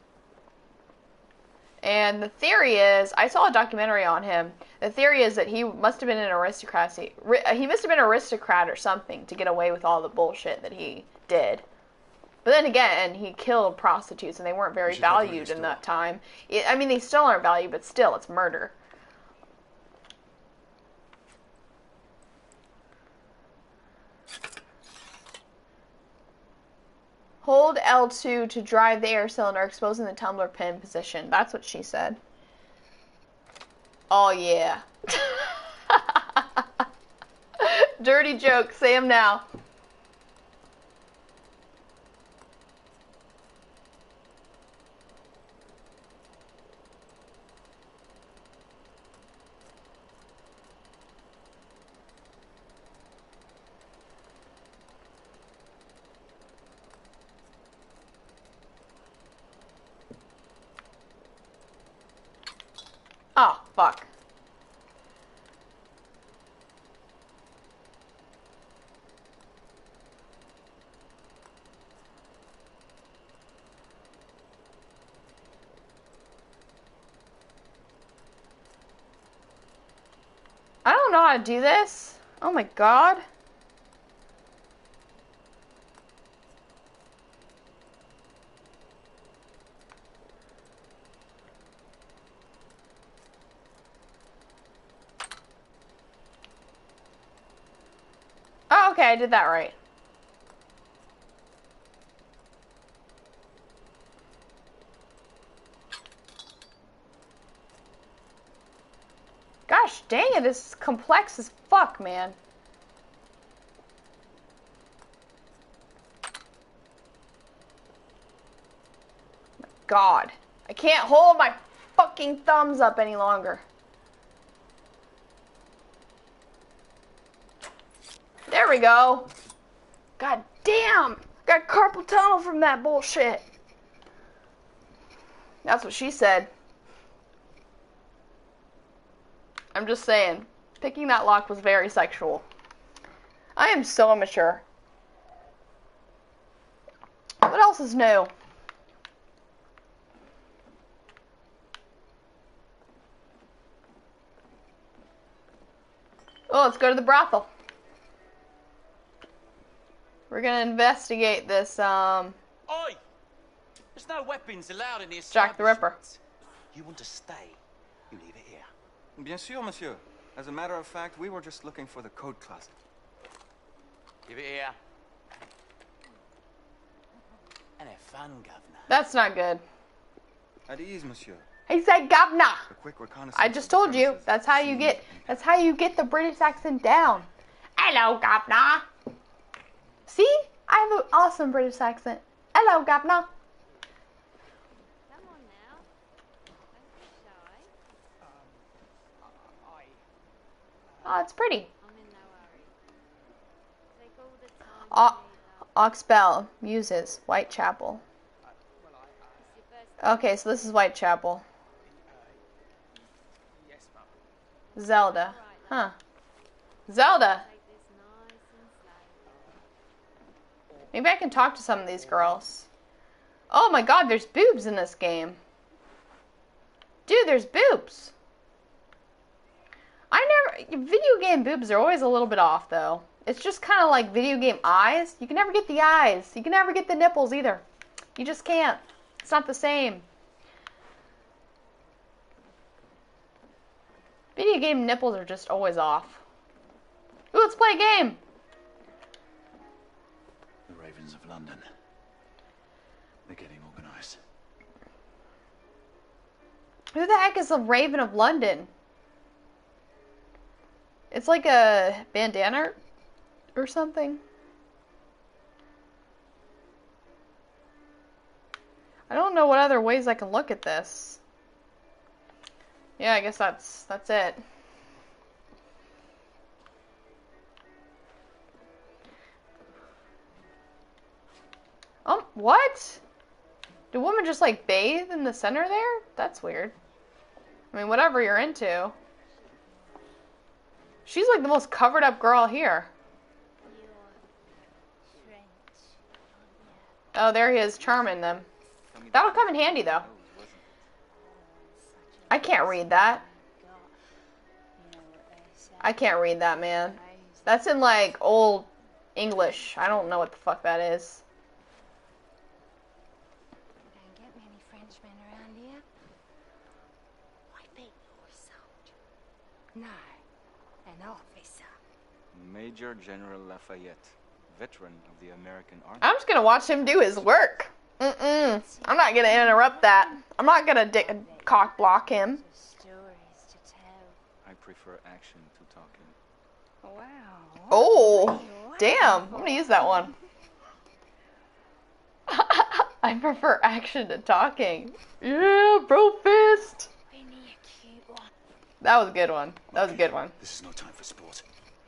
And the theory is, I saw a documentary on him. The theory is that he must have been an aristocracy. He must have been an aristocrat or something to get away with all the bullshit that he did. But then again, he killed prostitutes, and they weren't very valued in that time. I mean, they still aren't valued, but still, it's murder. Hold L2 to drive the air cylinder, exposing the tumbler pin position. That's what she said. Oh, yeah. Dirty joke. Say 'em now. Oh, fuck. I don't know how to do this. Oh my god. Oh, okay, I did that right. Gosh dang it, this is complex as fuck, man. My God. I can't hold my fucking thumbs up any longer. There we go. God damn. Got carpal tunnel from that bullshit. That's what she said. I'm just saying. Picking that lock was very sexual. I am so immature. What else is new? Oh, let's go to the brothel. We're gonna investigate this, Oi! There's no weapons allowed in the Jack the Ripper. You want to stay? You leave it here. Bien sûr, monsieur. As a matter of fact, we were just looking for the code closet. Give it here. And have fun, governor. That's not good. At ease, monsieur. He said governor. A quick reconnaissance. I just told you. That's how you get the British accent down. Hello, governor. See? I have an awesome British accent. Hello, governor. Oh, it's pretty. Oxbell, Muses, Whitechapel. Okay, so this is Whitechapel. Zelda. Huh. Zelda. Maybe I can talk to some of these girls. Oh my god, there's boobs in this game. Dude, there's boobs. Video game boobs are always a little bit off, though. It's just kind of like video game eyes. You can never get the eyes. You can never get the nipples, either. You just can't. It's not the same. Video game nipples are just always off. Ooh, let's play a game. The Ravens of London. They're getting organized. Who the heck is the Raven of London? It's like a bandana or something. I don't know what other ways I can look at this. Yeah, I guess that's it. What? Did women just like bathe in the center there? That's weird. I mean, whatever you're into. She's like the most covered up girl here. Oh, there he is, charming them. That'll come in handy, though. I can't read that. I can't read that, man. That's in, like, old English. I don't know what the fuck that is. Don't get many Frenchmen around here. I bet you're sold. No, an officer. Major General Lafayette, veteran of the American Army. I'm just gonna watch him do his work. I'm not gonna interrupt that. I'm not gonna cock block him. Stories to tell. I prefer action to talking. Wow. Oh, damn. I'm gonna use that one. I prefer action to talking. Yeah, bro fist. That was a good one. That was a good one. This is no time for sport.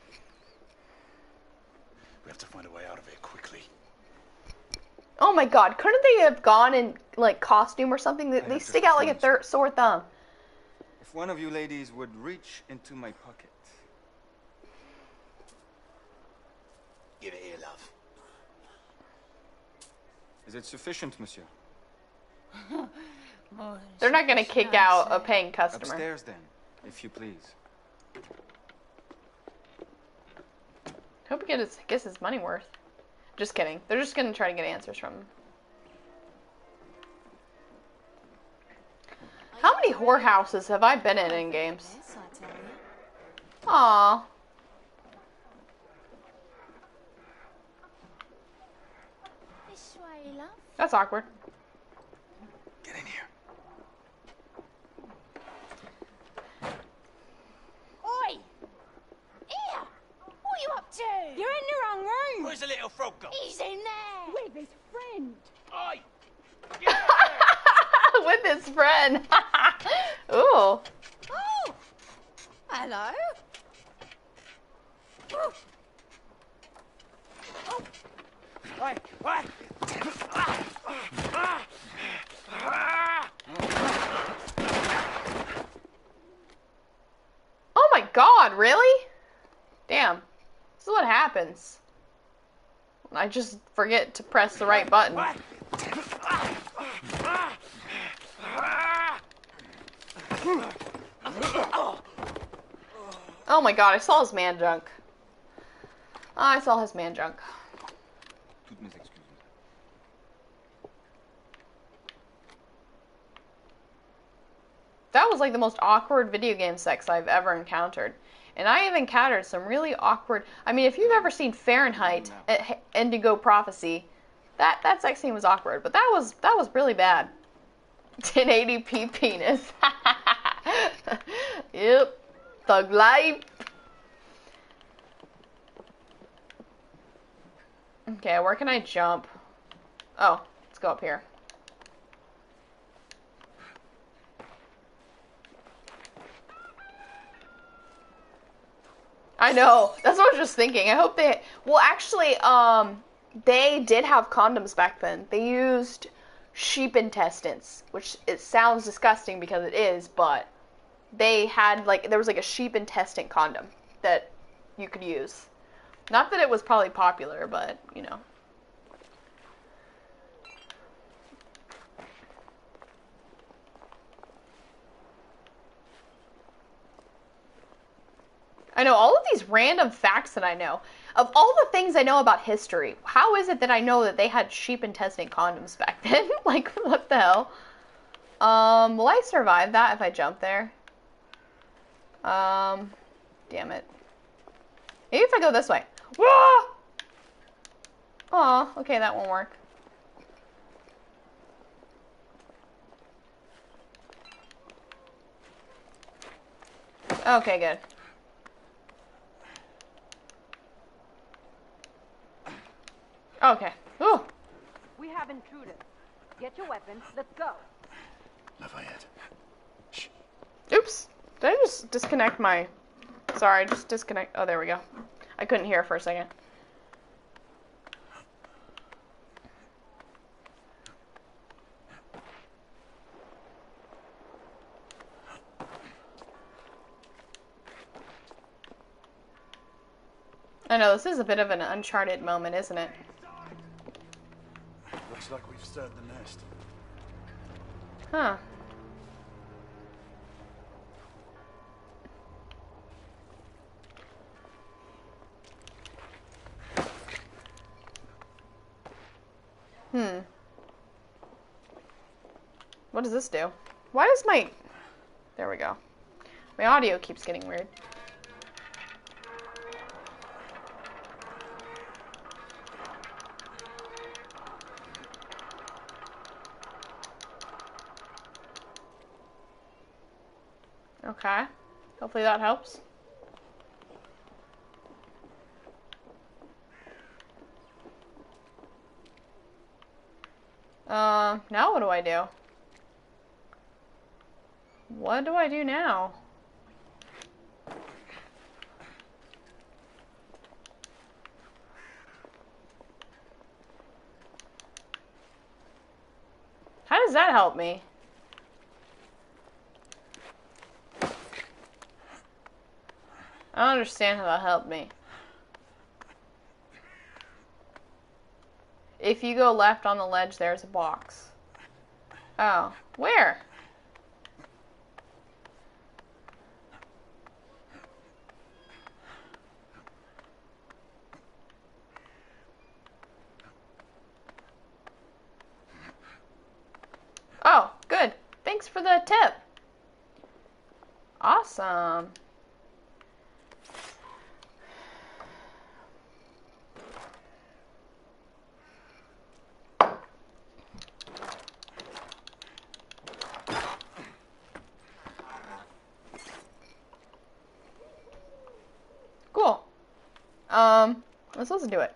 We have to find a way out of here quickly. Oh my god, couldn't they have gone in, like, costume or something? They stick out like a sore thumb. If one of you ladies would reach into my pocket. Give it here, love. Is it sufficient, monsieur? They're not gonna kick out a paying customer. Upstairs, then, if you please. Hope he gets his money worth. Just kidding. They're just gonna try to get answers from him. How many whorehouses have I been in games? Aww. This way, love. That's awkward. Get in here. Oi! Here! What are you up to? You're in the wrong room. Where's the little frog gone? He's in there. With his friend. Oi! With his friend. Ooh. Oh! Hello. Oh. Oh. Oi! Oi! Oh my god, really? Damn. This is what happens. I just forget to press the right button. Oh my god, I saw his man junk. I saw his man junk. Toutes mes excuses. That was like the most awkward video game sex I've ever encountered. And I have encountered some really awkward... I mean, if you've ever seen Fahrenheit, Indigo Prophecy, that sex scene was awkward. But that was really bad. 1080p penis. Yep. Thug life. Okay, where can I jump? Oh, let's go up here. I know. That's what I was just thinking. I hope they... Well, actually, they did have condoms back then. They used sheep intestines, which it sounds disgusting because it is, but they had, like, there was, like, a sheep intestine condom that you could use. Not that it was probably popular, but, you know. I know all of these random facts that I know. Of all the things I know about history, how is it that I know that they had sheep intestine condoms back then? Like, what the hell? Will I survive that if I jump there? Damn it. Maybe if I go this way. Whoa! Aw, okay, that won't work. Okay, good. Okay. Ooh. We have intruders. Get your weapon. Let's go. Lafayette. Shh. Oops. Did I just disconnect my... Sorry, just disconnect... Oh, there we go. I couldn't hear for a second. I know, this is a bit of an uncharted moment, isn't it? Looks like we've stirred the nest. Huh. What does this do? Why does my... There we go. My audio keeps getting weird. Okay. Hopefully that helps. Now what do I do? What do I do now? How does that help me? I don't understand how that helped me. If you go left on the ledge, there's a box. Oh, where? Oh, good. Thanks for the tip. Awesome. Cool. Let's listen to it.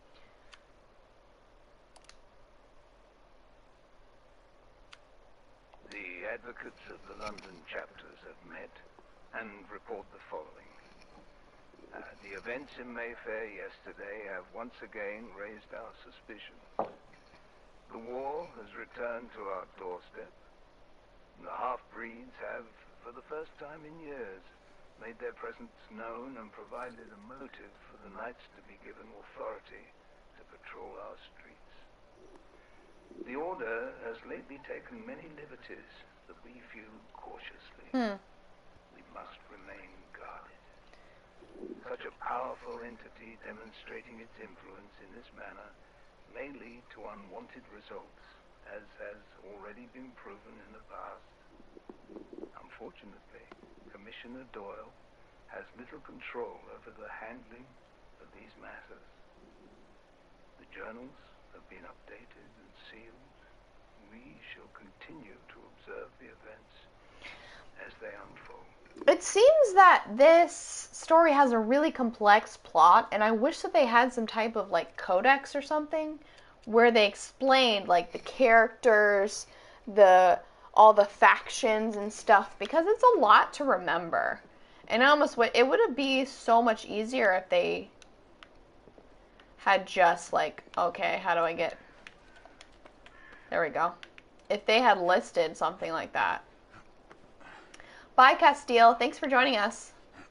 The advocates of the London chapters have met and report the following. The events in Mayfair yesterday have once again raised our suspicion. The war has returned to our doorstep. The half-breeds have, for the first time in years, made their presence known and provided a motive for the knights to be given authority to patrol our streets. The Order has lately taken many liberties that we view cautiously. We must remain guarded. Such a powerful entity demonstrating its influence in this manner may lead to unwanted results, as has already been proven in the past. Unfortunately, Commissioner Doyle has little control over the handling of these matters. The journals have been updated and sealed. We shall continue to observe the events as they unfold. It seems that this story has a really complex plot, and I wish that they had some type of like codex or something where they explained like the characters, all the factions and stuff, because it's a lot to remember. And it would be so much easier if they had just like, okay, how do I get... There we go. If they had listed something like that. Bye, Castile. Thanks for joining us.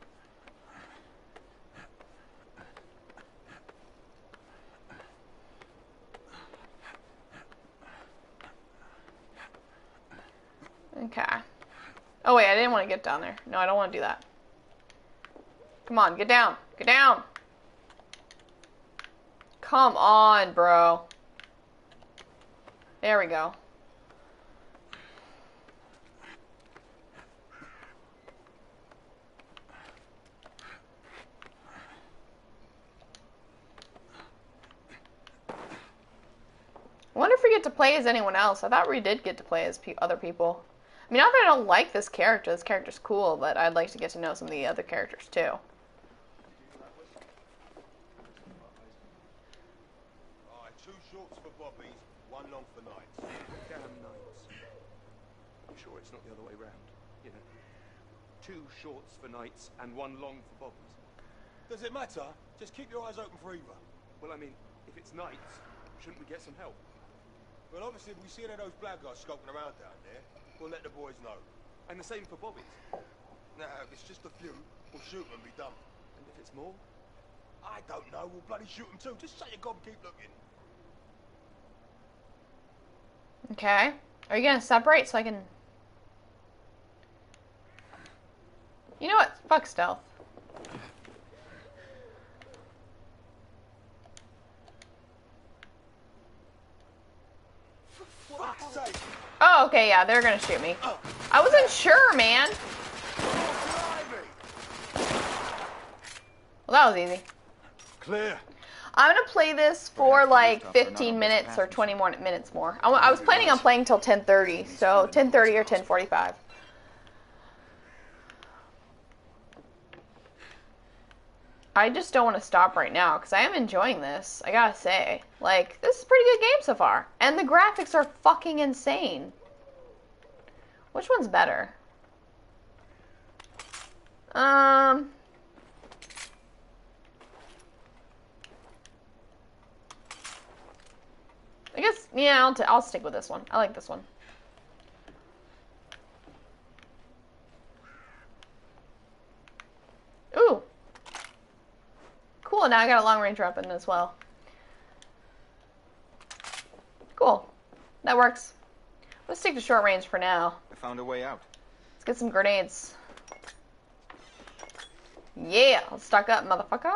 Okay. Oh, wait, I didn't want to get down there. No, I don't want to do that. Come on, get down. Get down. Come on, bro. There we go. get to play as anyone else. I thought we did get to play as other people. I mean, not that I don't like this character's cool, but I'd like to get to know some of the other characters too. Alright, 2 shorts for bobbies, 1 long for nights. Damn nights. You sure it's not the other way round? You know, 2 shorts for nights and 1 long for bobbies. Does it matter? Just keep your eyes open for either. Well, I mean, if it's nights, shouldn't we get some help? Well, obviously, if we see any of those blackguards skulking around down there, we'll let the boys know. And the same for bobbies. Now, if it's just a few, we'll shoot them and be done. And if it's more? I don't know. We'll bloody shoot them too. Just shut your gob and keep looking. Okay. Are you gonna separate so I can... You know what? Fuck stealth. Oh, okay, yeah, they're gonna shoot me. I wasn't sure, man. Well, that was easy. Clear. I'm gonna play this for like 15 minutes or 20 more minutes more. I was planning on playing till 10:30, so 10:30 or 10:45. I just don't want to stop right now because I am enjoying this. I gotta say, like, this is a pretty good game so far, and the graphics are fucking insane. Which one's better? I guess, yeah, I'll stick with this one. I like this one. Ooh. Cool, now I got a long range weapon as well. Cool. That works. Let's stick to short range for now. I found a way out. Let's get some grenades. Yeah, let's stock up, motherfucker.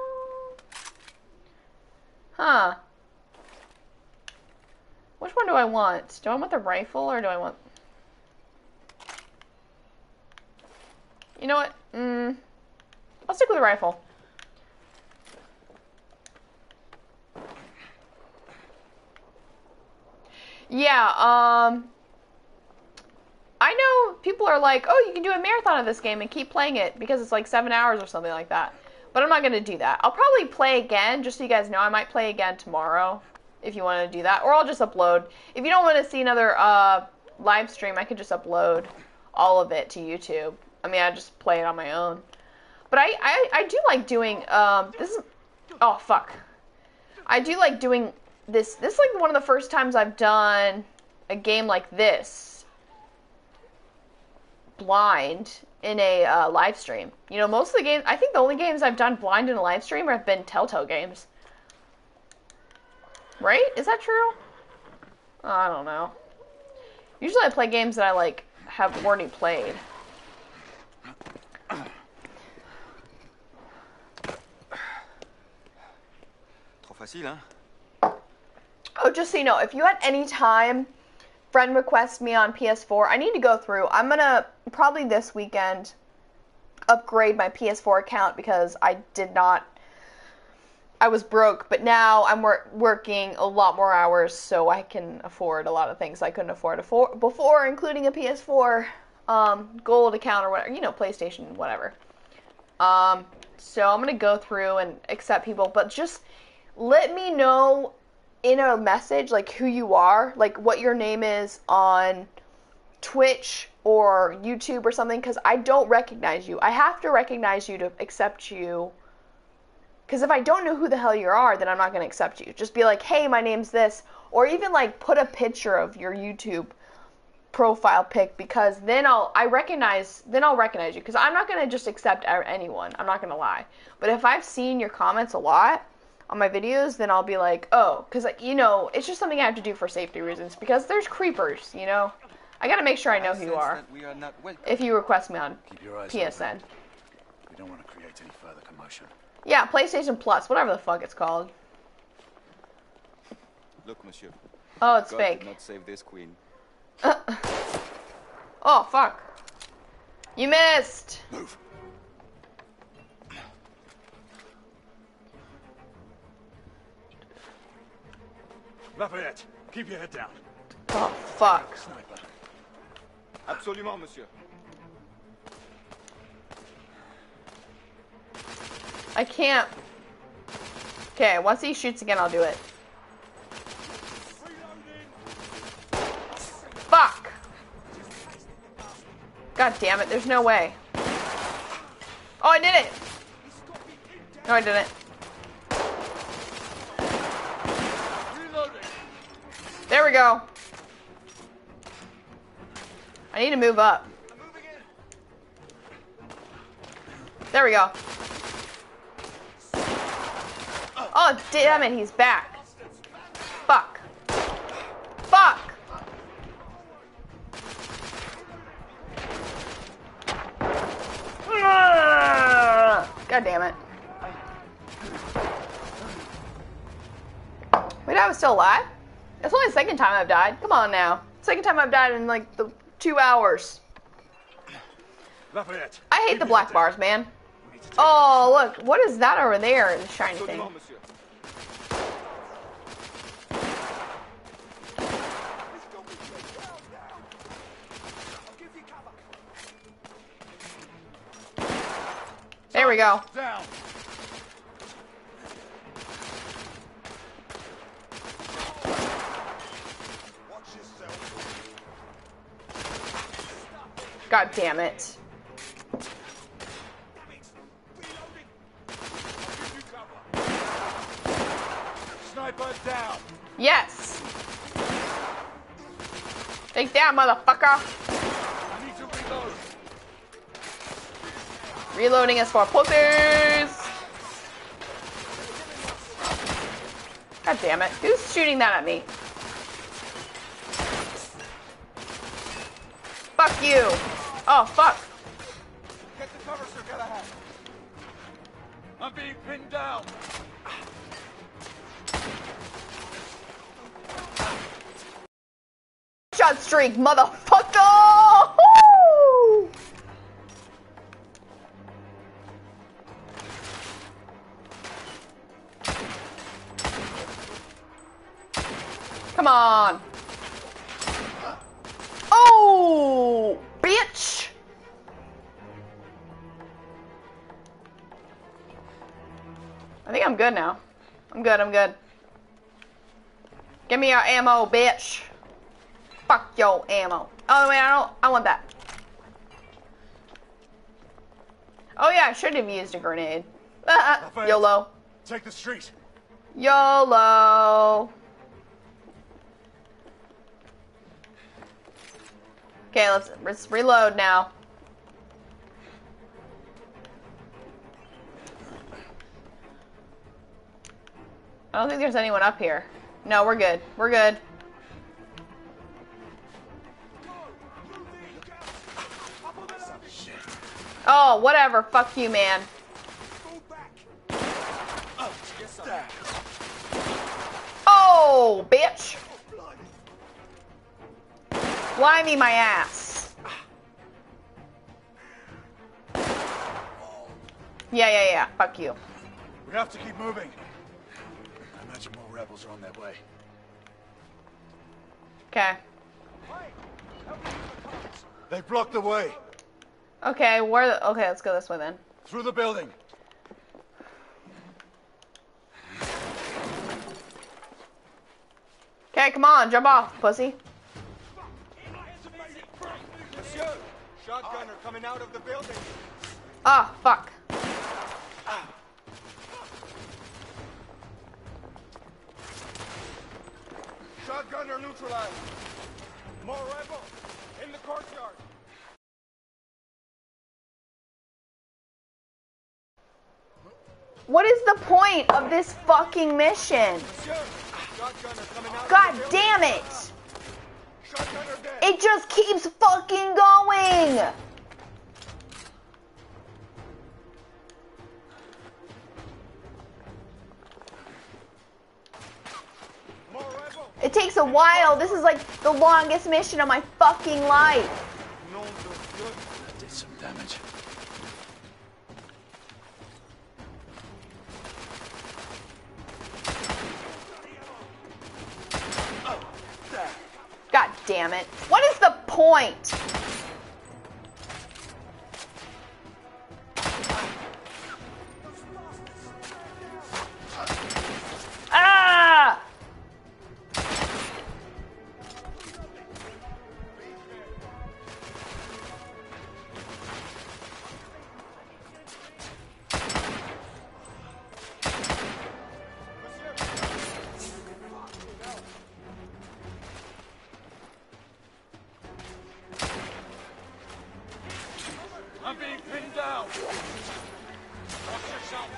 Huh. Which one do I want? Do I want the rifle or do I want... You know what? I'll stick with the rifle. Yeah, I know people are like, oh, you can do a marathon of this game and keep playing it because it's like 7 hours or something like that. But I'm not going to do that. I'll probably play again, just so you guys know. I might play again tomorrow if you want to do that. Or I'll just upload. If you don't want to see another live stream, I could just upload all of it to YouTube. I mean, I just play it on my own. But I do like doing, this is, oh, fuck. I do like doing this. This is like one of the first times I've done a game like this blind in a live stream. You know, most of the games, I think the only games I've done blind in a live stream have been Telltale games. Right? Is that true? I don't know. Usually I play games that I like have already played. Trop facile, hein? Oh, just so you know, if you at any time friend request me on PS4, I need to go through. I'm gonna probably this weekend upgrade my PS4 account because I was broke, but now I'm working a lot more hours so I can afford a lot of things I couldn't afford before, including a PS4 gold account or whatever, you know, PlayStation, whatever. So I'm gonna go through and accept people, but just let me know in a message, like, who you are, like, what your name is on Twitch or YouTube or something, because I don't recognize you. I have to recognize you to accept you, because if I don't know who the hell you are, then I'm not going to accept you. Just be like, hey, my name's this, or even, like, put a picture of your YouTube profile pic, because then I'll recognize you, because I'm not going to just accept anyone. I'm not going to lie. But if I've seen your comments a lot on my videos, then I'll be like, oh, because, you know, it's just something I have to do for safety reasons, because there's creepers, you know? I gotta make sure I know who you are, if you request me on PSN. Open. We don't want to create any further commotion. Yeah, PlayStation Plus, whatever the fuck it's called. Look, monsieur. Oh, it's God fake. did not save this queen. Oh, fuck. You missed! Move. Lafayette, keep your head down. Oh, fuck. Sniper. Absolument, monsieur. I can't. Okay, once he shoots again, I'll do it. Fuck! God damn it, there's no way. Oh, I did it! No, I didn't. There we go. I need to move up. There we go. Oh, damn it, he's back. Fuck. Fuck! God damn it. Wait, I was still alive? That's only the second time I've died. Come on now. Second time I've died in like the 2 hours. Lafayette. I hate the black bars, man. Oh, look. What is that over there? The shiny thing. There we go. Down. God damn it. Sniper down. Yes. Take that, motherfucker. Need to reload. Reloading is for pussies. God damn it. Who's shooting that at me? Fuck you. Oh, fuck. Get the cover, Sir Galahad. I'm being pinned down. Shot streak, motherfucker! Woo! Come on. Oh, bitch. I think I'm good now. I'm good. Give me your ammo, bitch. Fuck your ammo. Oh, wait, I want that. Oh, yeah, I should have used a grenade. YOLO. Take the street. YOLO. Okay, let's reload now. I don't think there's anyone up here. No, we're good. We're good. Oh, whatever. Fuck you, man. Oh, bitch. Fly me my ass. Yeah. Fuck you. We have to keep moving. I imagine more rebels are on their way. Okay. They blocked the way. Okay, okay, let's go this way then. Through the building. Okay, come on, jump off, pussy. Monsieur, shotgunner coming out of the building. Ah, fuck. Shotgunner neutralized. More rebels in the courtyard. What is the point of this fucking mission? God damn it! It just keeps fucking going! It takes a while. This is like the longest mission of my fucking life. That did some damage. damn it. What is the point? Ah! I'm being pinned down. Watch yourself,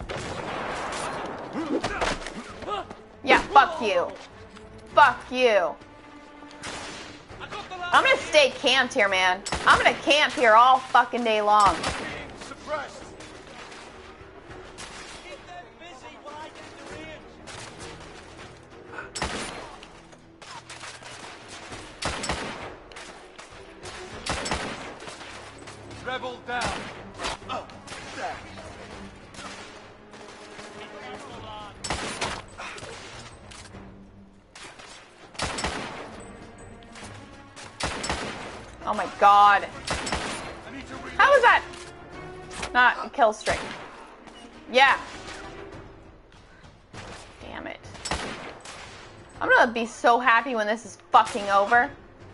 lad. Yeah, fuck you. Fuck you. I'm gonna stay camped here, man. I'm gonna camp here all fucking day long. Suppressed. Rebel down. Oh, there. Oh my god. How is that not a kill streak? Yeah. Damn it. I'm gonna be so happy when this is fucking over.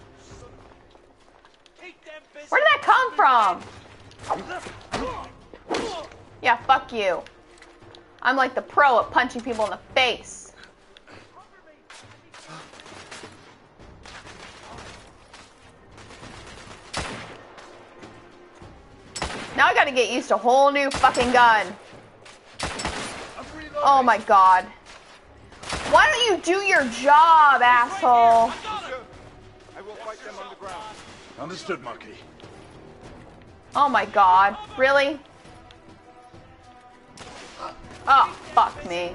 Where did that come from? Yeah, fuck you. I'm like the pro at punching people in the face. Now I gotta get used to a whole new fucking gun. Oh my god. Why don't you do your job, asshole? I will fight them on the ground. Understood, Marquis. Oh my god. Really? Oh, fuck me.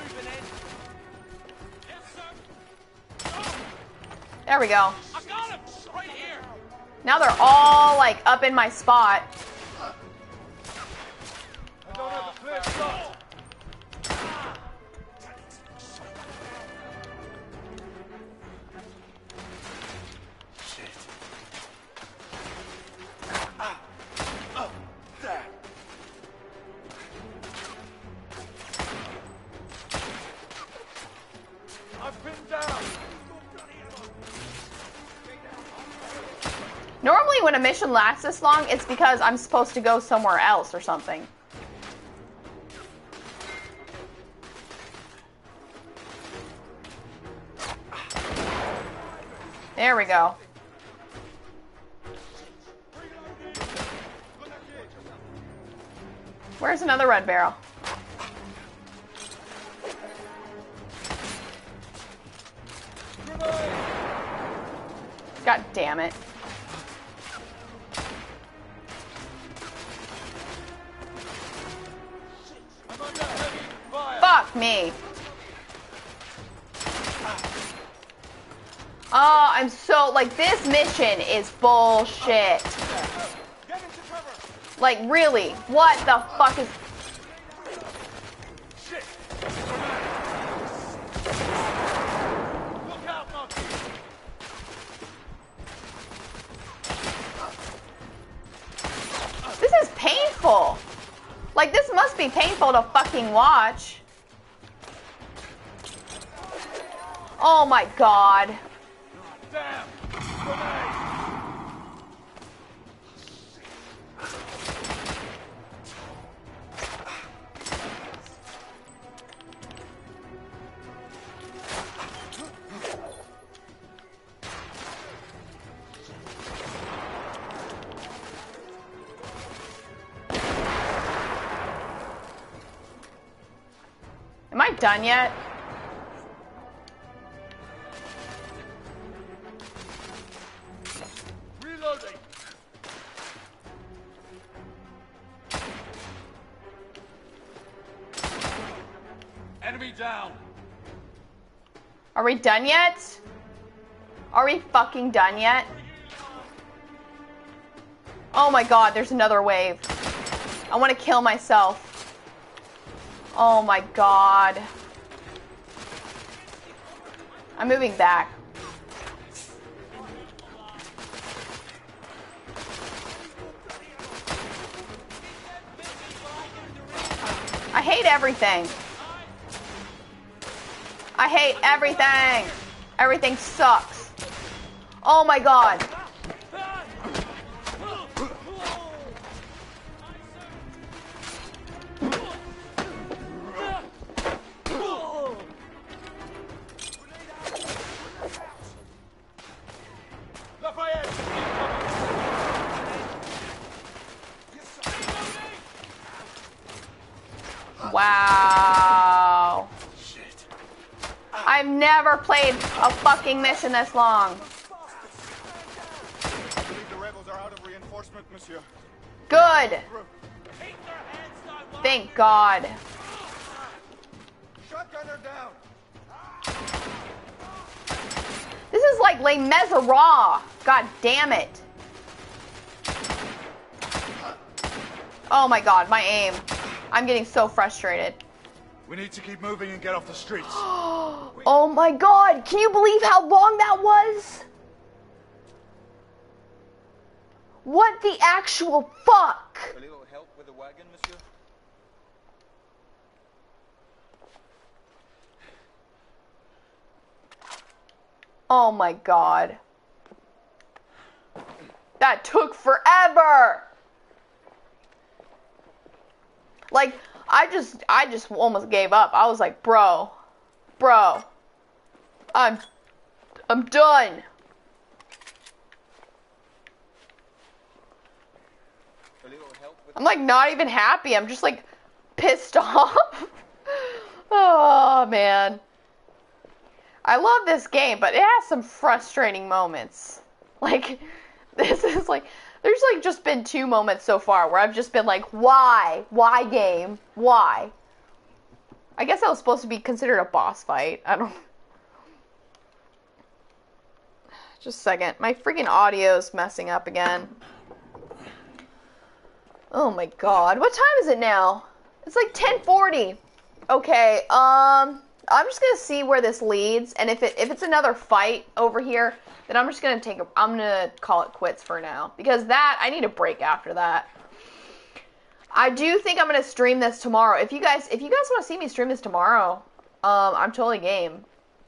There we go. Now they're all like up in my spot. I don't have a clear shot. Normally when a mission lasts this long, it's because I'm supposed to go somewhere else or something. There we go. Where's another red barrel? God damn it. Fuck me. Oh, I'm so, like, this mission is bullshit. Like, really? What the fuck is... This is painful. Like, this must be painful to fucking watch. Oh my god. Damn! Am I done yet? Reloading. Enemy down. Are we done yet? Are we fucking done yet? Oh my god, there's another wave. I want to kill myself. Oh my god. I'm moving back. hate everything. I hate everything. Everything sucks. Oh my god. Wow. Shit. I've never played a fucking mission this long. I believe the rebels are out of reinforcement, monsieur. Good. Thank God. Shotgunner down. This is like Les Miserables. God damn it. Oh my god, my aim. I'm getting so frustrated. We need to keep moving and get off the streets. Oh my god, can you believe how long that was? What the actual fuck? A little help with the wagon, monsieur? Oh my god. That took forever. Like, I just almost gave up. I was like, bro, I'm done. I'm like not even happy. I'm just like pissed off. Oh man. I love this game, but it has some frustrating moments. Like, this is like, there's like just been 2 moments so far where I've just been like, why? Why game? Why? I guess that was supposed to be considered a boss fight. I don't... Just a second. My freaking audio's messing up again. Oh my god. What time is it now? It's like 10:40. Okay, I'm just gonna see where this leads, and if it's another fight over here, then I'm just gonna I'm gonna call it quits for now, because that, I need a break after that. I do think I'm gonna stream this tomorrow. If you guys want to see me stream this tomorrow, I'm totally game.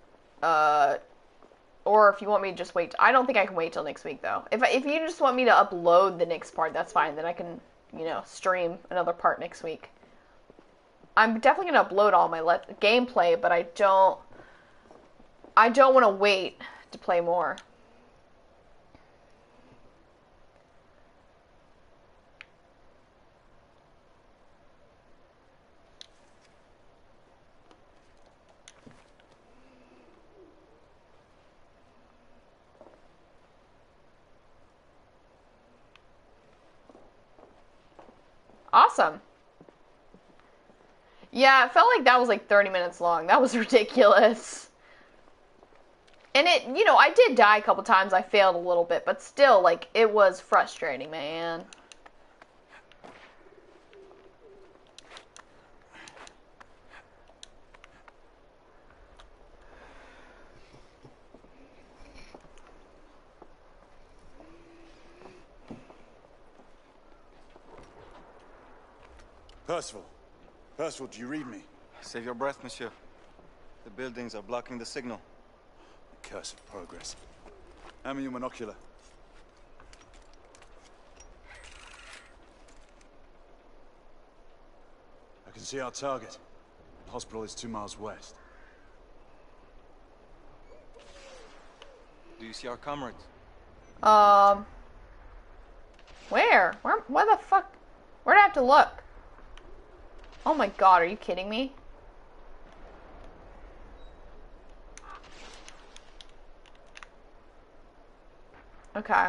Or if you want me to just wait, I don't think I can wait till next week though. If you just want me to upload the next part, that's fine. Then I can, stream another part next week. I'm definitely gonna upload all my gameplay, but I don't want to wait to play more. Awesome. Yeah, it felt like that was like 30 minutes long. That was ridiculous. And it, I did die a couple times. I failed a little bit, but still, like, it was frustrating, man. Percival, do you read me? Save your breath, monsieur. The buildings are blocking the signal. Cursed progress. Hand me your monocular. I can see our target. The hospital is 2 miles west. Do you see our comrades? Where the fuck? Where'd I have to look? Oh my god, are you kidding me? Okay.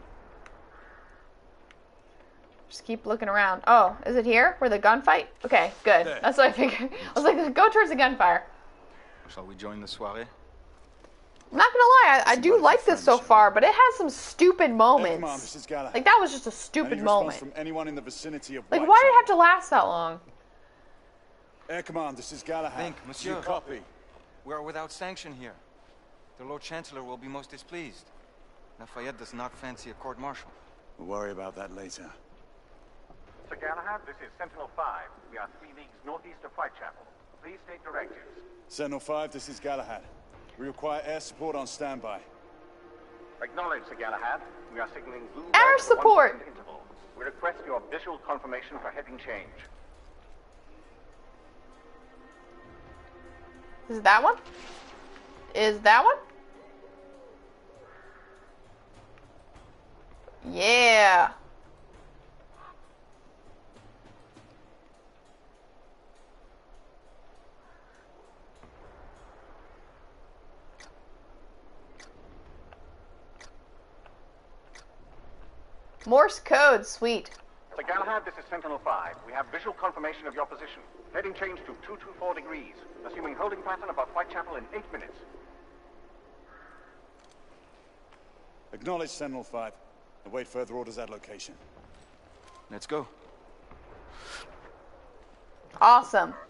Just keep looking around. Oh, is it here? Where the gunfight? Okay, good. There. That's what I figured. I was like, go towards the gunfire. Shall we join the soirée? I'm not gonna lie, I do like this so far, but it has some stupid moments. Come on, this is Galahad. Like, that was just a stupid moment. From anyone in the vicinity of Like, why did it have to last that long? Air Command, this is Galahad. Think, monsieur. You copy. We are without sanction here. The Lord Chancellor will be most displeased. Lafayette does not fancy a court-martial. We'll worry about that later. Sir Galahad, this is Sentinel 5. We are 3 leagues northeast of Whitechapel. Please state directives. Sentinel 5, this is Galahad. We require air support on standby. Acknowledged, Sir Galahad. We are signaling blue Air light at a support! 1-second interval. We request your visual confirmation for heading change. Is that one? Is that one? Yeah. Morse code, sweet. Sir Galahad, this is Sentinel 5. We have visual confirmation of your position. Heading change to 224 degrees. Assuming holding pattern above Whitechapel in 8 minutes. Acknowledge Sentinel 5. Await further orders at location. Let's go. Awesome.